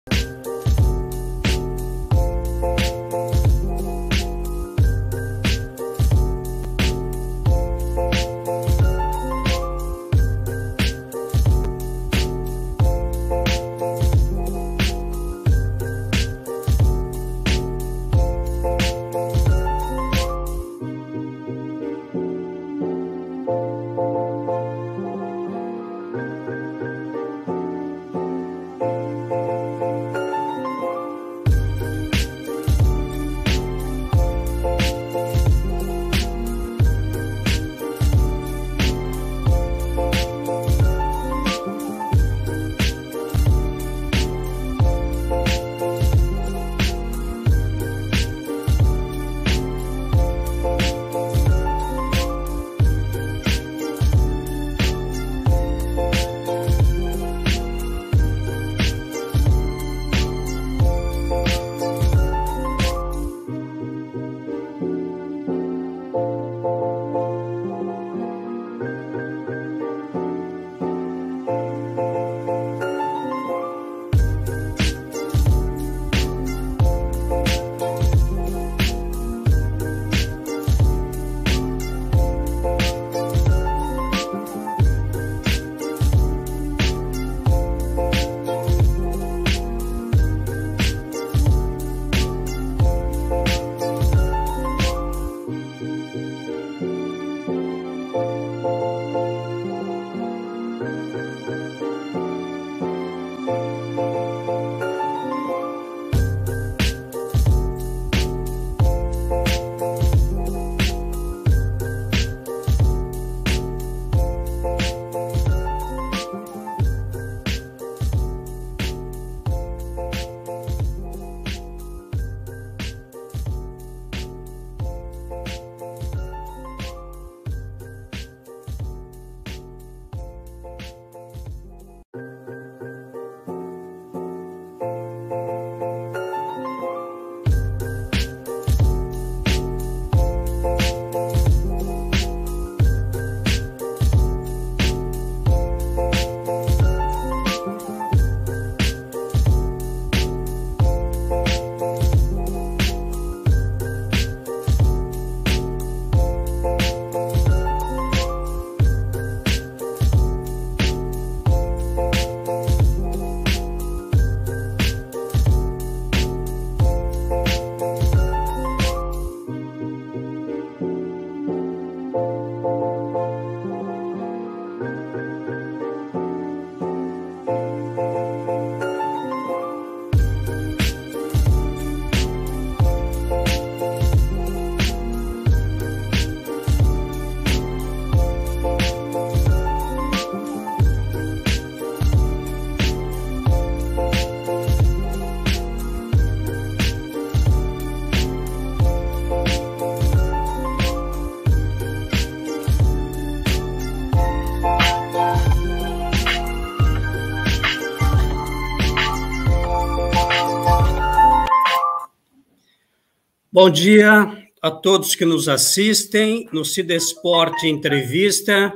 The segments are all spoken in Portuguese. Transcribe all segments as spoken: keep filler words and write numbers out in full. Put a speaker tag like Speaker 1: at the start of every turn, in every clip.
Speaker 1: Bom dia a todos que nos assistem no Cidesport Entrevista.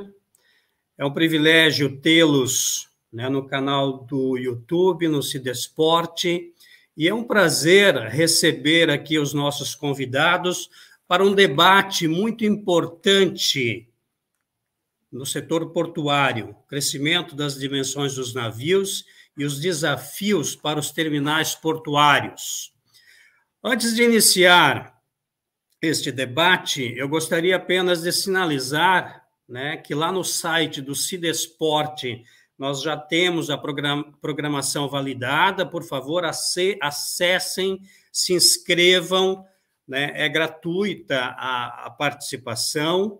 Speaker 1: É um privilégio tê-los, né, no canal do YouTube, no Cidesport, e é um prazer receber aqui os nossos convidados para um debate muito importante no setor portuário, o crescimento das dimensões dos navios e os desafios para os terminais portuários. Antes de iniciar este debate, eu gostaria apenas de sinalizar, né, que lá no site do Cidesport nós já temos a programação validada. Por favor, acessem, se inscrevam, né, é gratuita a, a participação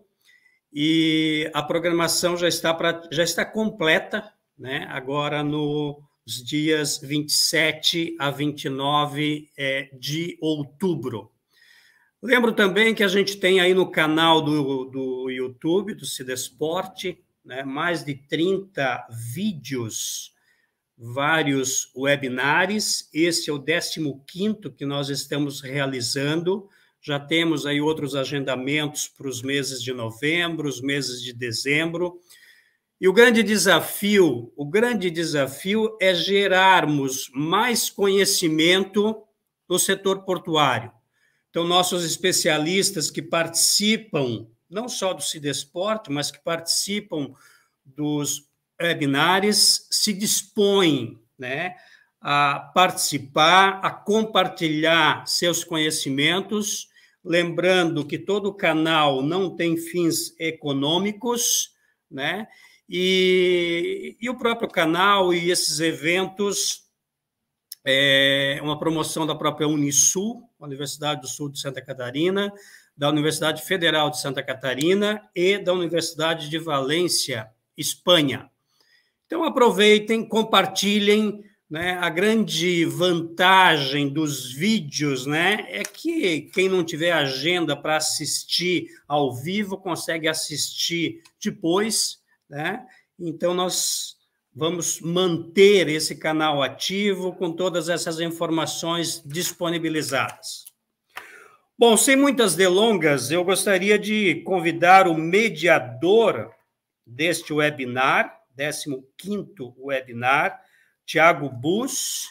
Speaker 1: e a programação já está, pra, já está completa, né, agora no os dias vinte e sete a vinte e nove é, de outubro. Lembro também que a gente tem aí no canal do, do YouTube, do Cidesport, né, mais de trinta vídeos, vários webinars. Esse é o décimo quinto que nós estamos realizando. Já temos aí outros agendamentos para os meses de novembro, os meses de dezembro. E o grande desafio, o grande desafio é gerarmos mais conhecimento no setor portuário. Então, nossos especialistas que participam, não só do Cidesport, mas que participam dos webinários, se dispõem, né, a participar, a compartilhar seus conhecimentos, lembrando que todo canal não tem fins econômicos, né? E, e o próprio canal e esses eventos é uma promoção da própria Unisul, Universidade do Sul de Santa Catarina, da Universidade Federal de Santa Catarina e da Universidade de Valência, Espanha. Então, aproveitem, compartilhem, né? A grande vantagem dos vídeos, né, é que quem não tiver agenda para assistir ao vivo consegue assistir depois, né? Então, nós vamos manter esse canal ativo com todas essas informações disponibilizadas. Bom, sem muitas delongas, eu gostaria de convidar o mediador deste webinar, décimo quinto webinar, Tiago Bus.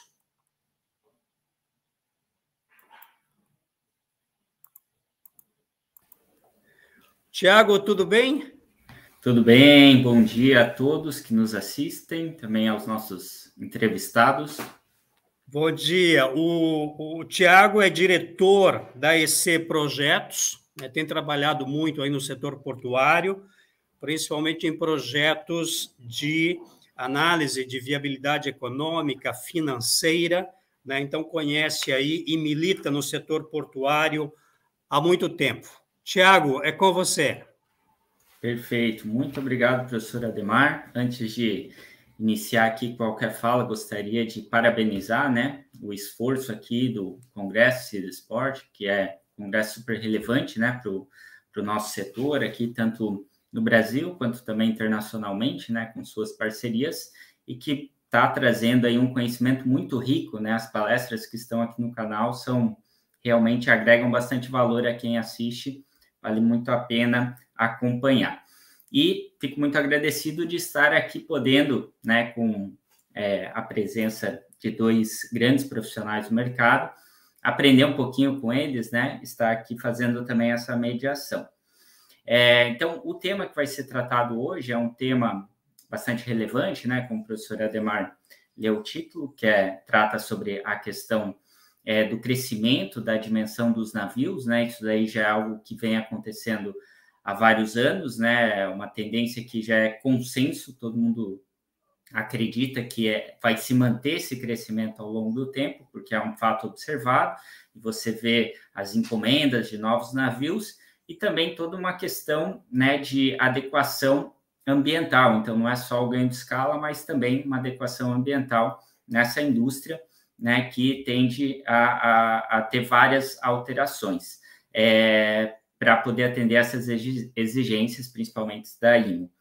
Speaker 1: Tiago, tudo bem?
Speaker 2: Tudo bem, bom dia a todos que nos assistem, também aos nossos entrevistados.
Speaker 1: Bom dia, o, o Tiago é diretor da E C Projetos, né, tem trabalhado muito aí no setor portuário, principalmente em projetos de análise de viabilidade econômica, financeira, né, então conhece aí e milita no setor portuário há muito tempo. Tiago, é com você.
Speaker 2: Perfeito, muito obrigado, professor Ademar. Antes de iniciar aqui qualquer fala, gostaria de parabenizar, né, o esforço aqui do Congresso Cidesport, que é um congresso super relevante, né, para o nosso setor aqui, tanto no Brasil quanto também internacionalmente, né, com suas parcerias, e que está trazendo aí um conhecimento muito rico, né, as palestras que estão aqui no canal são realmente agregam bastante valor a quem assiste, vale muito a pena acompanhar. E fico muito agradecido de estar aqui podendo, né, com é, a presença de dois grandes profissionais do mercado, aprender um pouquinho com eles, né, estar aqui fazendo também essa mediação. É, então, o tema que vai ser tratado hoje é um tema bastante relevante, né, como o professor Ademar leu o título, que é, trata sobre a questão é, do crescimento da dimensão dos navios, né, isso daí já é algo que vem acontecendo há vários anos, né, uma tendência que já é consenso, todo mundo acredita que é, vai se manter esse crescimento ao longo do tempo, porque é um fato observado, e você vê as encomendas de novos navios, e também toda uma questão, né, de adequação ambiental, então não é só o ganho de escala, mas também uma adequação ambiental nessa indústria, né, que tende a, a, a ter várias alterações, é, para poder atender essas exigências, principalmente da I M O.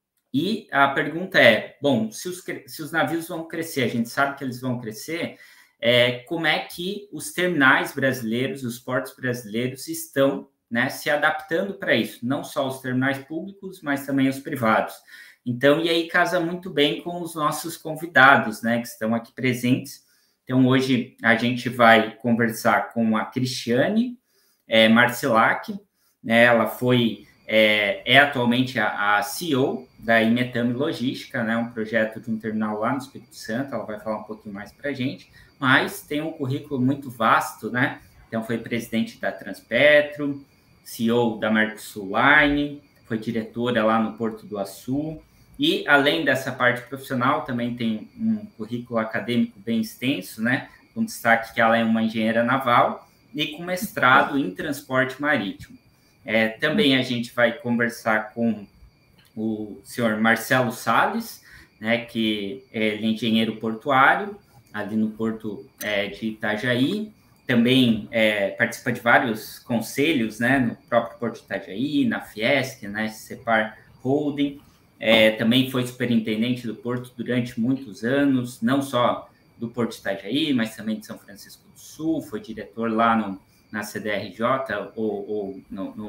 Speaker 2: E a pergunta é, bom, se os, se os navios vão crescer, a gente sabe que eles vão crescer, é, como é que os terminais brasileiros, os portos brasileiros estão, né, se adaptando para isso? Não só os terminais públicos, mas também os privados. Então, e aí casa muito bem com os nossos convidados, né, que estão aqui presentes. Então, hoje a gente vai conversar com a Cristiane é, Marcilac, né, ela foi... É, é atualmente a, a C E O da Imetame Logística, né, um projeto de um terminal lá no Espírito Santo, ela vai falar um pouquinho mais para a gente, mas tem um currículo muito vasto, né, então foi presidente da Transpetro, C E O da Mercosul Line, foi diretora lá no Porto do Açu, e além dessa parte profissional, também tem um currículo acadêmico bem extenso, né, com destaque que ela é uma engenheira naval e com mestrado em transporte marítimo. É, também a gente vai conversar com o senhor Marcelo Salles, né, que é engenheiro portuário, ali no Porto é, de Itajaí, também é, participa de vários conselhos, né, no próprio Porto de Itajaí, na Fiesc, na Cepar Holding, é, também foi superintendente do Porto durante muitos anos, não só do Porto de Itajaí, mas também de São Francisco do Sul, foi diretor lá no na C D R J ou, ou no, no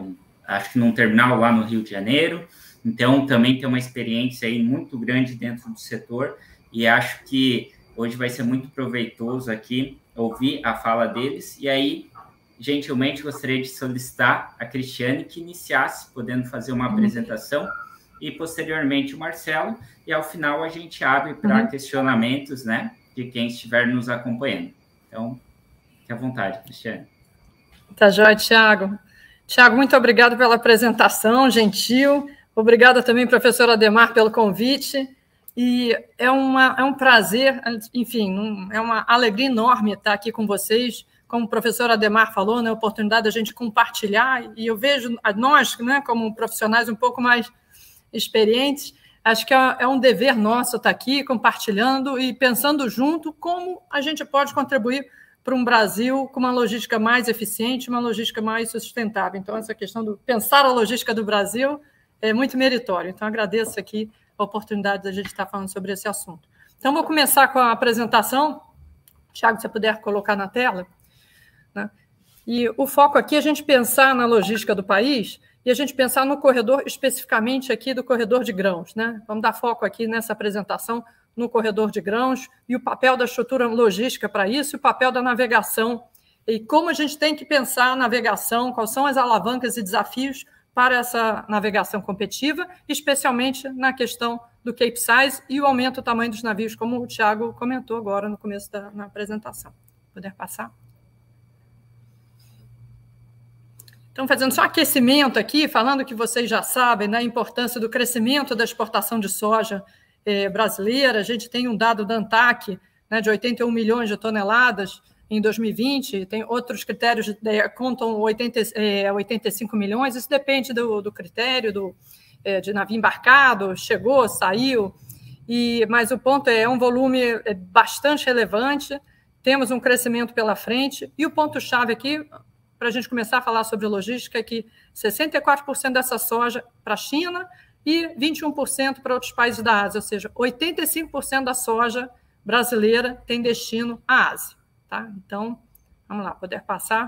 Speaker 2: acho que num terminal lá no Rio de Janeiro. Então, também tem uma experiência aí muito grande dentro do setor, e acho que hoje vai ser muito proveitoso aqui ouvir a fala deles. E aí, gentilmente, gostaria de solicitar a Cristiane que iniciasse, podendo fazer uma apresentação, e posteriormente o Marcelo, e ao final a gente abre para uhum. questionamentos, né, de quem estiver nos acompanhando. Então, fique à vontade, Cristiane.
Speaker 3: Tá joia, Thiago. Thiago, muito obrigado pela apresentação, gentil. Obrigada também, professor Ademar, pelo convite. E é, uma, é um prazer, enfim, um, é uma alegria enorme estar aqui com vocês. Como o professor Ademar falou, né, a oportunidade da gente compartilhar, e eu vejo a nós, né, como profissionais um pouco mais experientes, acho que é, é um dever nosso estar aqui compartilhando e pensando junto como a gente pode contribuir para um Brasil com uma logística mais eficiente, uma logística mais sustentável. Então, essa questão do pensar a logística do Brasil é muito meritório. Então, agradeço aqui a oportunidade da gente estar falando sobre esse assunto. Então, vou começar com a apresentação. Thiago, se você puder colocar na tela. Né? E o foco aqui é a gente pensar na logística do país e a gente pensar no corredor, especificamente aqui do corredor de grãos. Né? Vamos dar foco aqui nessa apresentação no corredor de grãos e o papel da estrutura logística para isso e o papel da navegação e como a gente tem que pensar a navegação, quais são as alavancas e desafios para essa navegação competitiva, especialmente na questão do Capesize e o aumento do tamanho dos navios, como o Thiago comentou agora no começo da na apresentação. Poder passar? Então, fazendo só aquecimento aqui, falando que vocês já sabem, né, a importância do crescimento da exportação de soja eh, brasileira. A gente tem um dado da ANTAC, né, de oitenta e um milhões de toneladas em dois mil e vinte, tem outros critérios que contam oitenta, é, oitenta e cinco milhões, isso depende do, do critério do, é, de navio embarcado, chegou, saiu, e, mas o ponto é, é um volume bastante relevante, temos um crescimento pela frente, e o ponto-chave aqui, para a gente começar a falar sobre logística, é que sessenta e quatro por cento dessa soja para a China e vinte e um por cento para outros países da Ásia, ou seja, oitenta e cinco por cento da soja brasileira tem destino à Ásia. Tá? Então, vamos lá, poder passar.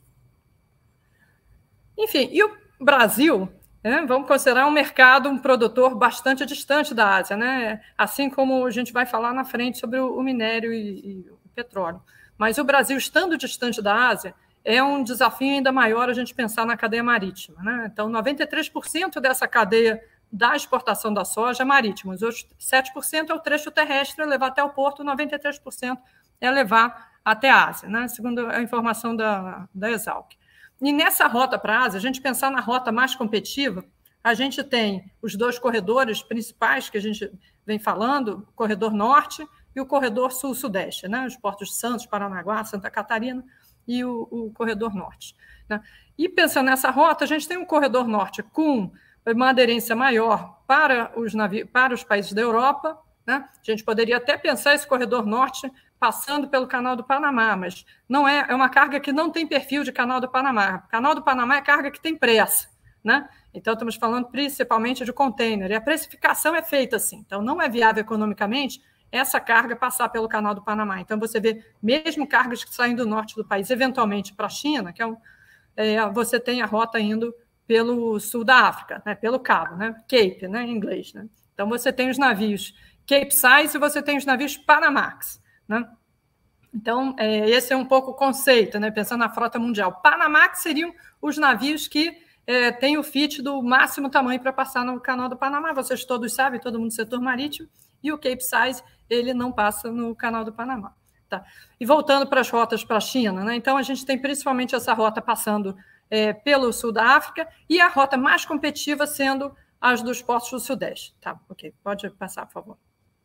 Speaker 3: Enfim, e o Brasil, né, vamos considerar um mercado, um produtor bastante distante da Ásia, né? Assim como a gente vai falar na frente sobre o minério e, e o petróleo. Mas o Brasil, estando distante da Ásia, é um desafio ainda maior a gente pensar na cadeia marítima. Né? Então, noventa e três por cento dessa cadeia da exportação da soja é marítima, os outros sete por cento é o trecho terrestre, levar até o porto, noventa e três por cento é levar até a Ásia, né? Segundo a informação da, da Exalc. E nessa rota para a Ásia, a gente pensar na rota mais competitiva, a gente tem os dois corredores principais que a gente vem falando, o corredor norte e o corredor sul-sudeste, né? Os portos de Santos, Paranaguá, Santa Catarina e o, o corredor norte. Né? E pensando nessa rota, a gente tem um corredor norte com uma aderência maior para os, navi- para os países da Europa, né? A gente poderia até pensar esse corredor norte passando pelo Canal do Panamá, mas não é, é uma carga que não tem perfil de Canal do Panamá. O Canal do Panamá é carga que tem pressa, né? Então, estamos falando principalmente de container, e a precificação é feita assim. Então, não é viável economicamente essa carga passar pelo Canal do Panamá. Então, você vê, mesmo cargas que saem do norte do país, eventualmente para a China, que é um, é, você tem a rota indo pelo sul da África, né? Pelo Cabo, né? Cape, né? Em inglês. Né? Então, você tem os navios Capesize e você tem os navios Panamax. Né? Então, é, esse é um pouco o conceito, né? Pensando na frota mundial. Panamax seriam os navios que é, têm o fit do máximo tamanho para passar no Canal do Panamá. Vocês todos sabem, todo mundo do setor marítimo. E o Capesize, ele não passa no Canal do Panamá. Tá? E voltando para as rotas para a China, né? Então, a gente tem principalmente essa rota passando é, pelo sul da África e a rota mais competitiva sendo as dos portos do Sudeste. Tá, ok, pode passar, por favor.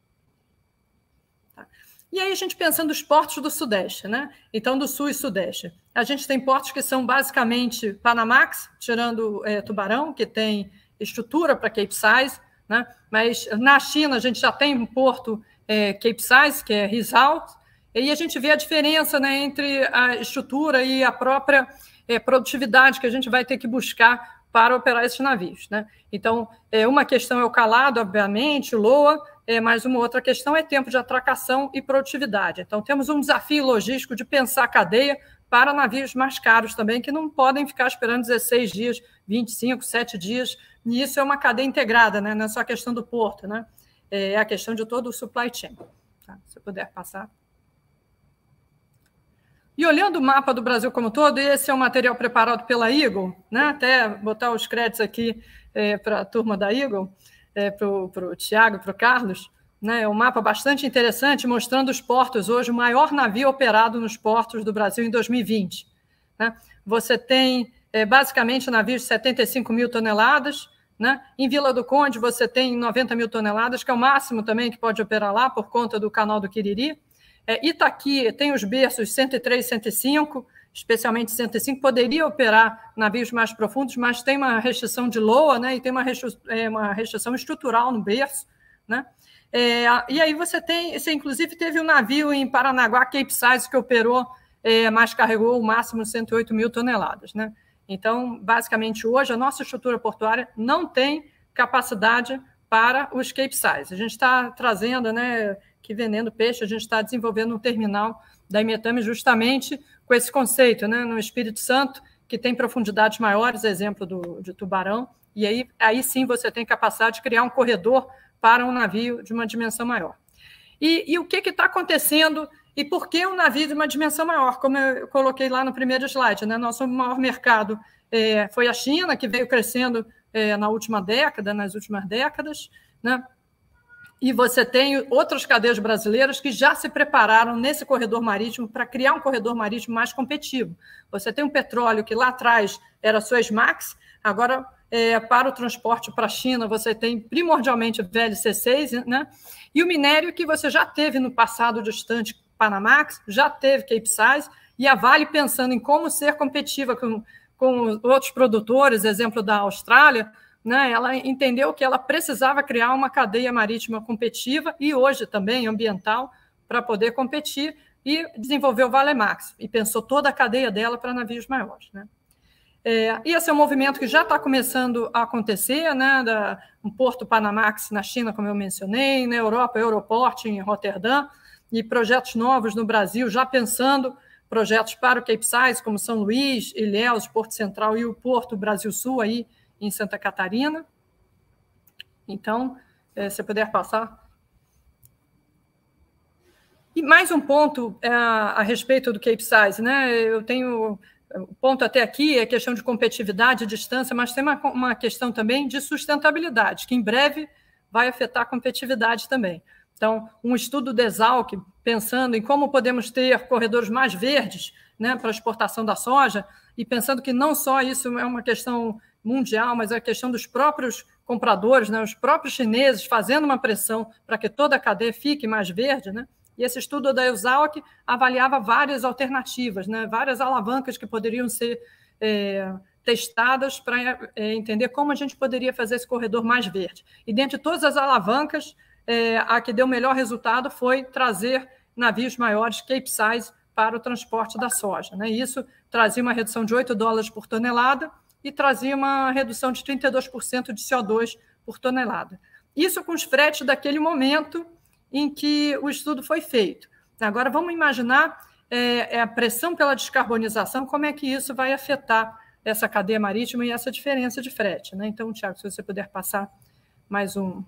Speaker 3: Tá. E aí a gente pensando nos portos do Sudeste, né? Então, do Sul e Sudeste. A gente tem portos que são basicamente Panamax, tirando é, Tubarão, que tem estrutura para Capesize, né? Mas na China a gente já tem um porto é, Capesize, que é Rizal, e a gente vê a diferença, né, entre a estrutura e a própria é, produtividade que a gente vai ter que buscar para operar esses navios. Né? Então, é, uma questão é o calado, obviamente, o L O A, é, mas uma outra questão é tempo de atracação e produtividade. Então, temos um desafio logístico de pensar a cadeia para navios mais caros também, que não podem ficar esperando dezesseis dias, vinte e cinco, sete dias, e isso é uma cadeia integrada, né? Não é só a questão do porto, né? É a questão de todo o supply chain. Tá? Se eu puder passar. E olhando o mapa do Brasil como um todo, esse é um material preparado pela Eagle, né? Até botar os créditos aqui é, para a turma da Eagle, é, para o Tiago, para o Carlos, né? É um mapa bastante interessante, mostrando os portos hoje, o maior navio operado nos portos do Brasil em dois mil e vinte. Né? Você tem, é, basicamente, navios de setenta e cinco mil toneladas, né? Em Vila do Conde, você tem noventa mil toneladas, que é o máximo também que pode operar lá, por conta do canal do Quiriri. É, Itaqui tem os berços cento e três, cento e cinco, especialmente cento e cinco, poderia operar navios mais profundos, mas tem uma restrição de loa, né? E tem uma restrição, é, uma restrição estrutural no berço, né? É, e aí você tem, você inclusive teve um navio em Paranaguá, Cape Size, que operou, é, mas carregou o máximo cento e oito mil toneladas, né? Então, basicamente, hoje, a nossa estrutura portuária não tem capacidade para os Cape Size. A gente está trazendo, né, que vendendo peixe, a gente está desenvolvendo um terminal da Imetame justamente com esse conceito, né, no Espírito Santo, que tem profundidades maiores, exemplo do, de Tubarão, e aí, aí sim você tem capacidade de criar um corredor para um navio de uma dimensão maior. E, e o que está acontecendo e por que um navio de uma dimensão maior? Como eu coloquei lá no primeiro slide, né? Nosso maior mercado é, foi a China, que veio crescendo é, na última década, nas últimas décadas, né? E você tem outras cadeias brasileiras que já se prepararam nesse corredor marítimo para criar um corredor marítimo mais competitivo. Você tem um petróleo que lá atrás era Suezmax, agora, é, para o transporte para a China, você tem primordialmente V L C seis, né? E o minério que você já teve no passado distante, Panamax, já teve Cape Size, e a Vale, pensando em como ser competitiva com, com outros produtores, exemplo da Austrália, né, ela entendeu que ela precisava criar uma cadeia marítima competitiva e hoje também ambiental para poder competir e desenvolveu o Valemax e pensou toda a cadeia dela para navios maiores. Né? É, e esse é um movimento que já está começando a acontecer, né, da, um Porto Panamax na China, como eu mencionei, na Europa, Europort em Roterdã, e projetos novos no Brasil, já pensando projetos para o Cape Size, como São Luís, Ilhéus, Porto Central e o Porto Brasil Sul, aí em Santa Catarina. Então, é, se puder passar. E mais um ponto é, a respeito do Cape Size, né? Eu tenho o ponto até aqui é questão de competitividade e distância, mas tem uma, uma questão também de sustentabilidade, que em breve vai afetar a competitividade também. Então, um estudo do Exalc, pensando em como podemos ter corredores mais verdes, né, para a exportação da soja, e pensando que não só isso é uma questão mundial, mas é a questão dos próprios compradores, né, os próprios chineses fazendo uma pressão para que toda a cadeia fique mais verde, né? E esse estudo da Exalc avaliava várias alternativas, né, várias alavancas que poderiam ser é, testadas para é, entender como a gente poderia fazer esse corredor mais verde. E dentre todas as alavancas, É, a que deu o melhor resultado foi trazer navios maiores, Cape Size, para o transporte da soja. Né? Isso trazia uma redução de oito dólares por tonelada e trazia uma redução de trinta e dois por cento de C O dois por tonelada. Isso com os fretes daquele momento em que o estudo foi feito. Agora, vamos imaginar é, a pressão pela descarbonização, como é que isso vai afetar essa cadeia marítima e essa diferença de frete. Né? Então, Tiago, se você puder passar mais um...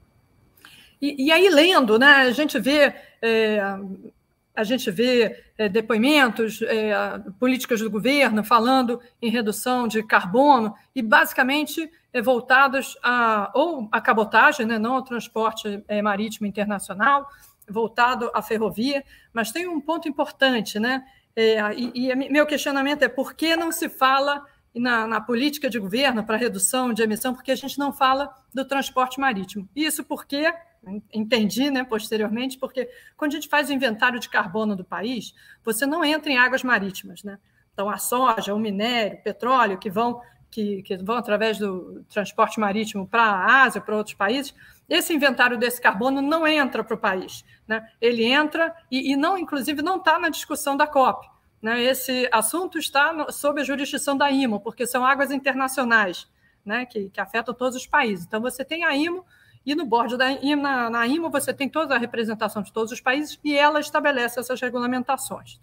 Speaker 3: E, e aí, lendo, né, a gente vê, é, a gente vê é, depoimentos, é, políticas do governo falando em redução de carbono e, basicamente, é, voltadas a, ou a cabotagem, né, não ao transporte é, marítimo internacional, voltado à ferrovia, mas tem um ponto importante, né, é, e, e meu questionamento é por que não se fala na, na política de governo para redução de emissão, porque a gente não fala do transporte marítimo. Isso porque... Entendi, né, posteriormente, porque quando a gente faz o inventário de carbono do país, você não entra em águas marítimas, né? Então, a soja, o minério, o petróleo, que vão, que, que vão através do transporte marítimo para a Ásia, para outros países, esse inventário desse carbono não entra para o país, né? Ele entra e, e não, inclusive, não está na discussão da COP. Né? Esse assunto está no, sob a jurisdição da I M O, porque são águas internacionais, né, que, que afetam todos os países. Então, você tem a I M O, e no board da I M O, na, na I M O, você tem toda a representação de todos os países e ela estabelece essas regulamentações. Tá? Então,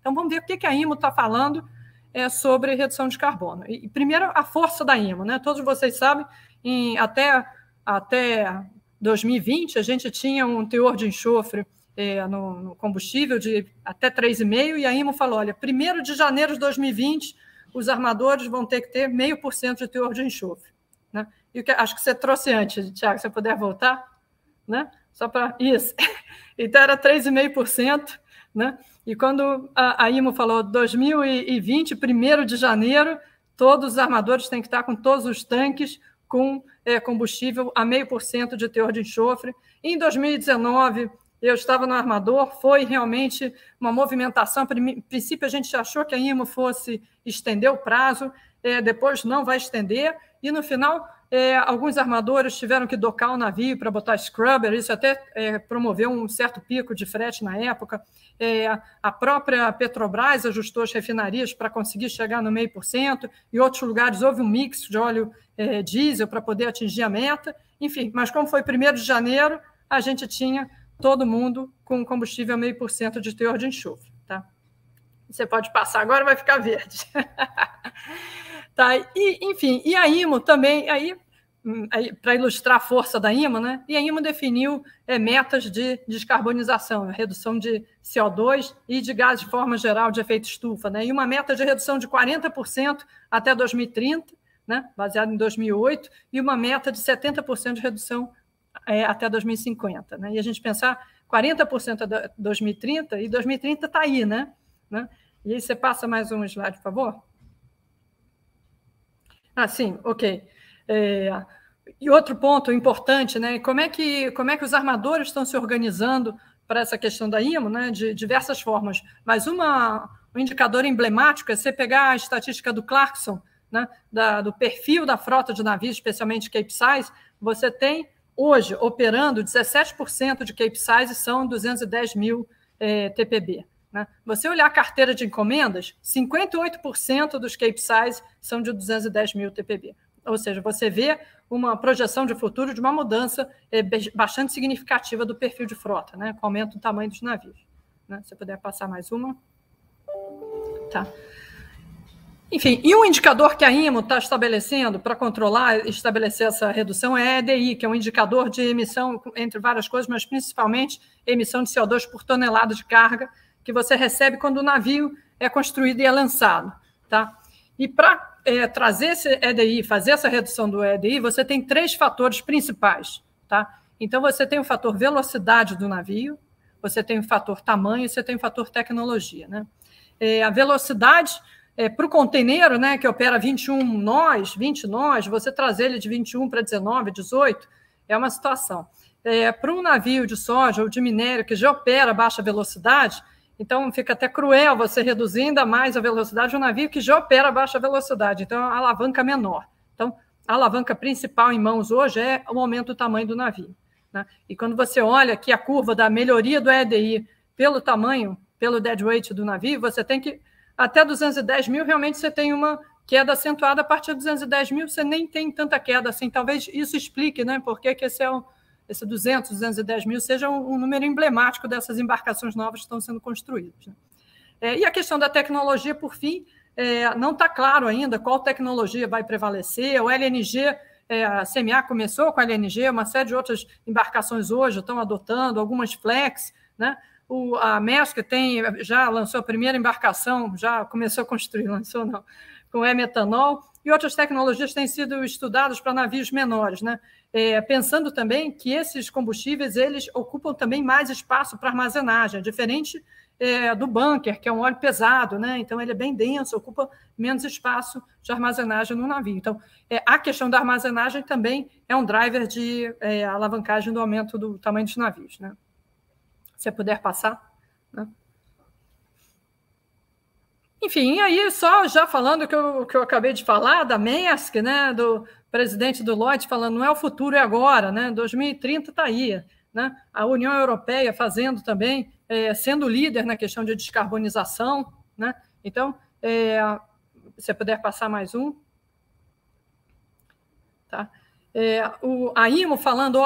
Speaker 3: Então, vamos ver o que, que a I M O está falando é, sobre redução de carbono. E, primeiro, a força da I M O. Né? Todos vocês sabem, em, até, até dois mil e vinte, a gente tinha um teor de enxofre é, no, no combustível de até três vírgula cinco por cento, e a I M O falou, olha, primeiro de janeiro de dois mil e vinte, os armadores vão ter que ter zero vírgula cinco por cento de teor de enxofre. Né? E o que, acho que você trouxe antes, Tiago, se você puder voltar, né? Só para isso. Então, era três vírgula cinco por cento, né? E quando a, a I M O falou dois mil e vinte, primeiro de janeiro, todos os armadores têm que estar com todos os tanques com é, combustível a zero vírgula cinco por cento de teor de enxofre. Em dois mil e dezenove, eu estava no armador, foi realmente uma movimentação. A princípio, a gente achou que a I M O fosse estender o prazo, é, depois não vai estender, e no final, é, alguns armadores tiveram que docar o navio para botar scrubber, isso até é, promoveu um certo pico de frete na época. É, a própria Petrobras ajustou as refinarias para conseguir chegar no zero vírgula cinco por cento, em outros lugares houve um mix de óleo é, diesel para poder atingir a meta. Enfim, mas como foi primeiro de janeiro, a gente tinha todo mundo com combustível a zero vírgula cinco por cento de teor de enxofre. Tá? Você pode passar agora, vai ficar verde. Tá? E, enfim, e a I M O também, aí, aí para ilustrar a força da I M O, né? E a I M O definiu é, metas de descarbonização, redução de C O dois e de gás de forma geral de efeito estufa, né? E uma meta de redução de quarenta por cento até dois mil e trinta, né? Baseado em dois mil e oito, e uma meta de setenta por cento de redução é, até dois mil e cinquenta. Né? E a gente pensar quarenta por cento até dois mil e trinta, e dois mil e trinta está aí, né? né? E aí você passa mais um slide, por favor. Ah, sim, ok. É, e outro ponto importante, né? Como é que, como é que os armadores estão se organizando para essa questão da I M O, né? De diversas formas. Mas uma, um indicador emblemático é você pegar a estatística do Clarkson, né? Da, do perfil da frota de navios, especialmente Capesize. Você tem, hoje, operando dezessete por cento de Capesize são duzentos e dez mil é, T P B. Né? Você olhar a carteira de encomendas, cinquenta e oito por cento dos Capesize são de duzentos e dez mil T P B. Ou seja, você vê uma projeção de futuro de uma mudança é, bastante significativa do perfil de frota, né? Com aumento do tamanho dos navios. Né? Se você puder passar mais uma. Tá. Enfim, e um indicador que a I M O está estabelecendo para controlar e estabelecer essa redução é a E D I, que é um indicador de emissão, entre várias coisas, mas principalmente emissão de C O dois por tonelada de carga, que você recebe quando o navio é construído e é lançado. Tá? E para é, trazer esse E D I, fazer essa redução do E D I, você tem três fatores principais. Tá? Então, você tem o fator velocidade do navio, você tem o fator tamanho e você tem o fator tecnologia. Né? É, a velocidade, é, para o container, né, que opera vinte e um nós, vinte nós, você trazer ele de vinte e um para dezenove, dezoito, é uma situação. É, para um navio de soja ou de minério que já opera a baixa velocidade, então, fica até cruel você reduzir ainda mais a velocidade de um navio que já opera a baixa velocidade. Então, a alavanca menor. Então, a alavanca principal em mãos hoje é o aumento do tamanho do navio. Né? E quando você olha aqui a curva da melhoria do E D I pelo tamanho, pelo deadweight do navio, você tem que, até duzentos e dez mil, realmente você tem uma queda acentuada. A partir de duzentos e dez mil, você nem tem tanta queda assim. Talvez isso explique, né, por que esse é o esse duzentos, duzentos e dez mil seja um, um número emblemático dessas embarcações novas que estão sendo construídas. Né? É, e a questão da tecnologia, por fim, é, não está claro ainda qual tecnologia vai prevalecer. O L N G, é, a C M A começou com a L N G, uma série de outras embarcações hoje estão adotando, algumas flex. Né? O, a Maersk tem, já lançou a primeira embarcação, já começou a construir, lançou não, com e-metanol, e outras tecnologias têm sido estudadas para navios menores, né? É, pensando também que esses combustíveis eles ocupam também mais espaço para armazenagem, diferente é, do bunker, que é um óleo pesado, né? Então ele é bem denso, ocupa menos espaço de armazenagem no navio. Então, é, a questão da armazenagem também é um driver de é, alavancagem do aumento do tamanho dos navios, né? Se você puder passar, né? Enfim, e aí, só já falando que eu, que eu acabei de falar, da Maersk, né, do presidente do Lloyd, falando não é o futuro, é agora, né, dois mil e trinta está aí. Né, a União Europeia fazendo também, é, sendo líder na questão de descarbonização. Né, então, é, se você puder passar mais um. Tá? É, o, a I M O falando, olha,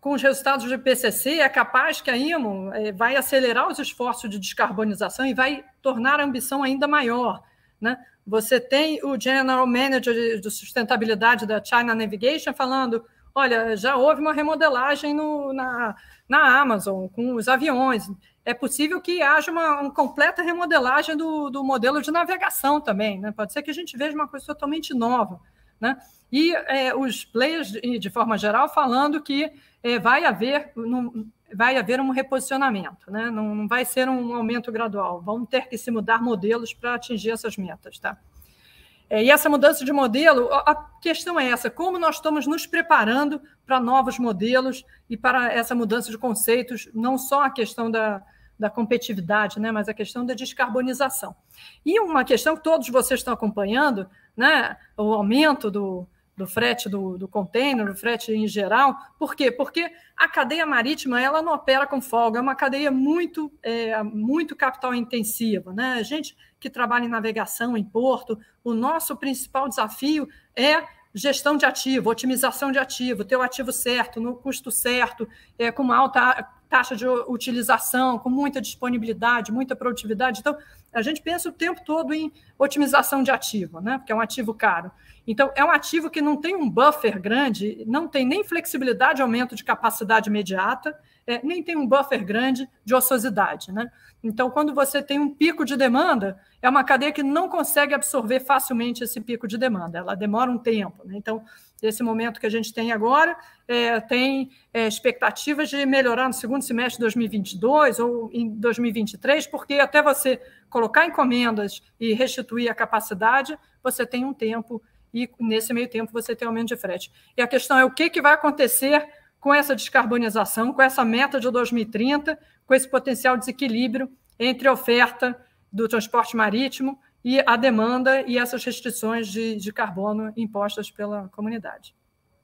Speaker 3: com os resultados do I P C C, é capaz que a I M O é, vai acelerar os esforços de descarbonização e vai tornar a ambição ainda maior, né? Você tem o General Manager de sustentabilidade da China Navigation falando, olha, já houve uma remodelagem no, na, na Amazon com os aviões. É possível que haja uma, uma completa remodelagem do, do modelo de navegação também, né? Pode ser que a gente veja uma coisa totalmente nova, né? E é, os players, de, de forma geral, falando que é, vai haver... Num, vai haver um reposicionamento, né? Não, não vai ser um aumento gradual, vão ter que se mudar modelos para atingir essas metas. Tá? É, e essa mudança de modelo, a questão é essa, como nós estamos nos preparando para novos modelos e para essa mudança de conceitos, não só a questão da, da competitividade, né? Mas a questão da descarbonização. E uma questão que todos vocês estão acompanhando, né? O aumento do... do frete do, do container, do frete em geral. Por quê? Porque a cadeia marítima ela não opera com folga, é uma cadeia muito, é, muito capital intensiva, né? A gente que trabalha em navegação, em porto, o nosso principal desafio é gestão de ativo, otimização de ativo, ter o ativo certo, no custo certo, é, com uma alta taxa de utilização, com muita disponibilidade, muita produtividade. Então, a gente pensa o tempo todo em otimização de ativo, né? Porque é um ativo caro. Então, é um ativo que não tem um buffer grande, não tem nem flexibilidade de aumento de capacidade imediata, é, nem tem um buffer grande de ociosidade, né? Então, quando você tem um pico de demanda, é uma cadeia que não consegue absorver facilmente esse pico de demanda, ela demora um tempo, né? Então, esse momento que a gente tem agora, é, tem é, expectativas de melhorar no segundo semestre de dois mil e vinte e dois ou em dois mil e vinte e três, porque até você colocar encomendas e restituir a capacidade, você tem um tempo, e nesse meio tempo você tem aumento de frete. E a questão é o que, que vai acontecer com essa descarbonização, com essa meta de dois mil e trinta, com esse potencial desequilíbrio entre a oferta do transporte marítimo e a demanda e essas restrições de, de carbono impostas pela comunidade.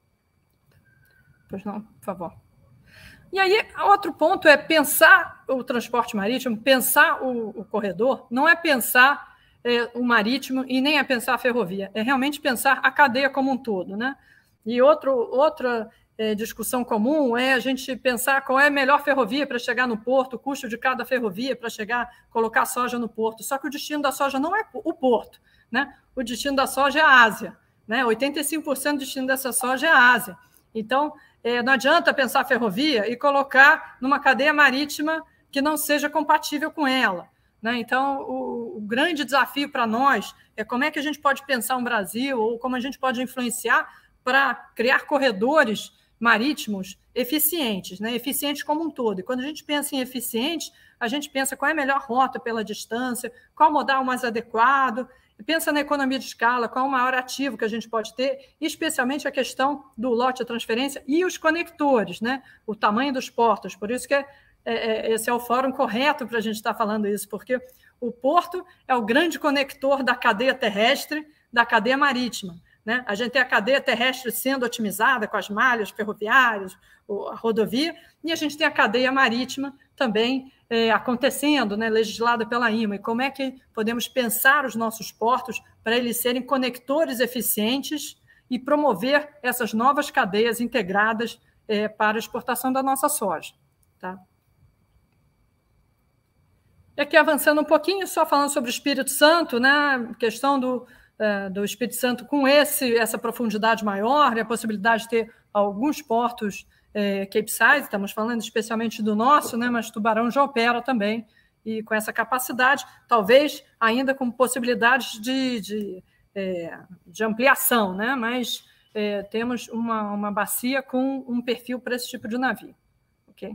Speaker 3: Pois não, por favor. E aí, outro ponto é pensar o transporte marítimo, pensar o, o corredor, não é pensar é, o marítimo e nem é pensar a ferrovia, é realmente pensar a cadeia como um todo, né? E outro, outra é, discussão comum é a gente pensar qual é a melhor ferrovia para chegar no porto, o custo de cada ferrovia para chegar, colocar soja no porto. Só que o destino da soja não é o porto, né? O destino da soja é a Ásia, né? oitenta e cinco por cento do destino dessa soja é a Ásia. Então, é, não adianta pensar a ferrovia e colocar numa cadeia marítima que não seja compatível com ela, né? Então, o, o grande desafio para nós é como é que a gente pode pensar um Brasil ou como a gente pode influenciar para criar corredores marítimos eficientes, né? Eficientes como um todo. E quando a gente pensa em eficiente, a gente pensa qual é a melhor rota pela distância, qual modal mais adequado, pensa na economia de escala, qual é o maior ativo que a gente pode ter, e especialmente a questão do lote de transferência e os conectores, né? O tamanho dos portos. Por isso que é, é, esse é o fórum correto para a gente estar falando isso, porque o porto é o grande conector da cadeia terrestre, da cadeia marítima, né? A gente tem a cadeia terrestre sendo otimizada com as malhas ferroviárias, a rodovia, e a gente tem a cadeia marítima também é, acontecendo, né, legislada pela I M A. E como é que podemos pensar os nossos portos para eles serem conectores eficientes e promover essas novas cadeias integradas é, para a exportação da nossa soja. Tá? E aqui avançando um pouquinho, só falando sobre o Espírito Santo, né, questão do... do Espírito Santo com esse, essa profundidade maior, e a possibilidade de ter alguns portos é, Capesize, estamos falando especialmente do nosso, né, mas Tubarão já opera também, e com essa capacidade, talvez ainda com possibilidades de, de, é, de ampliação, né, mas é, temos uma, uma bacia com um perfil para esse tipo de navio. Okay?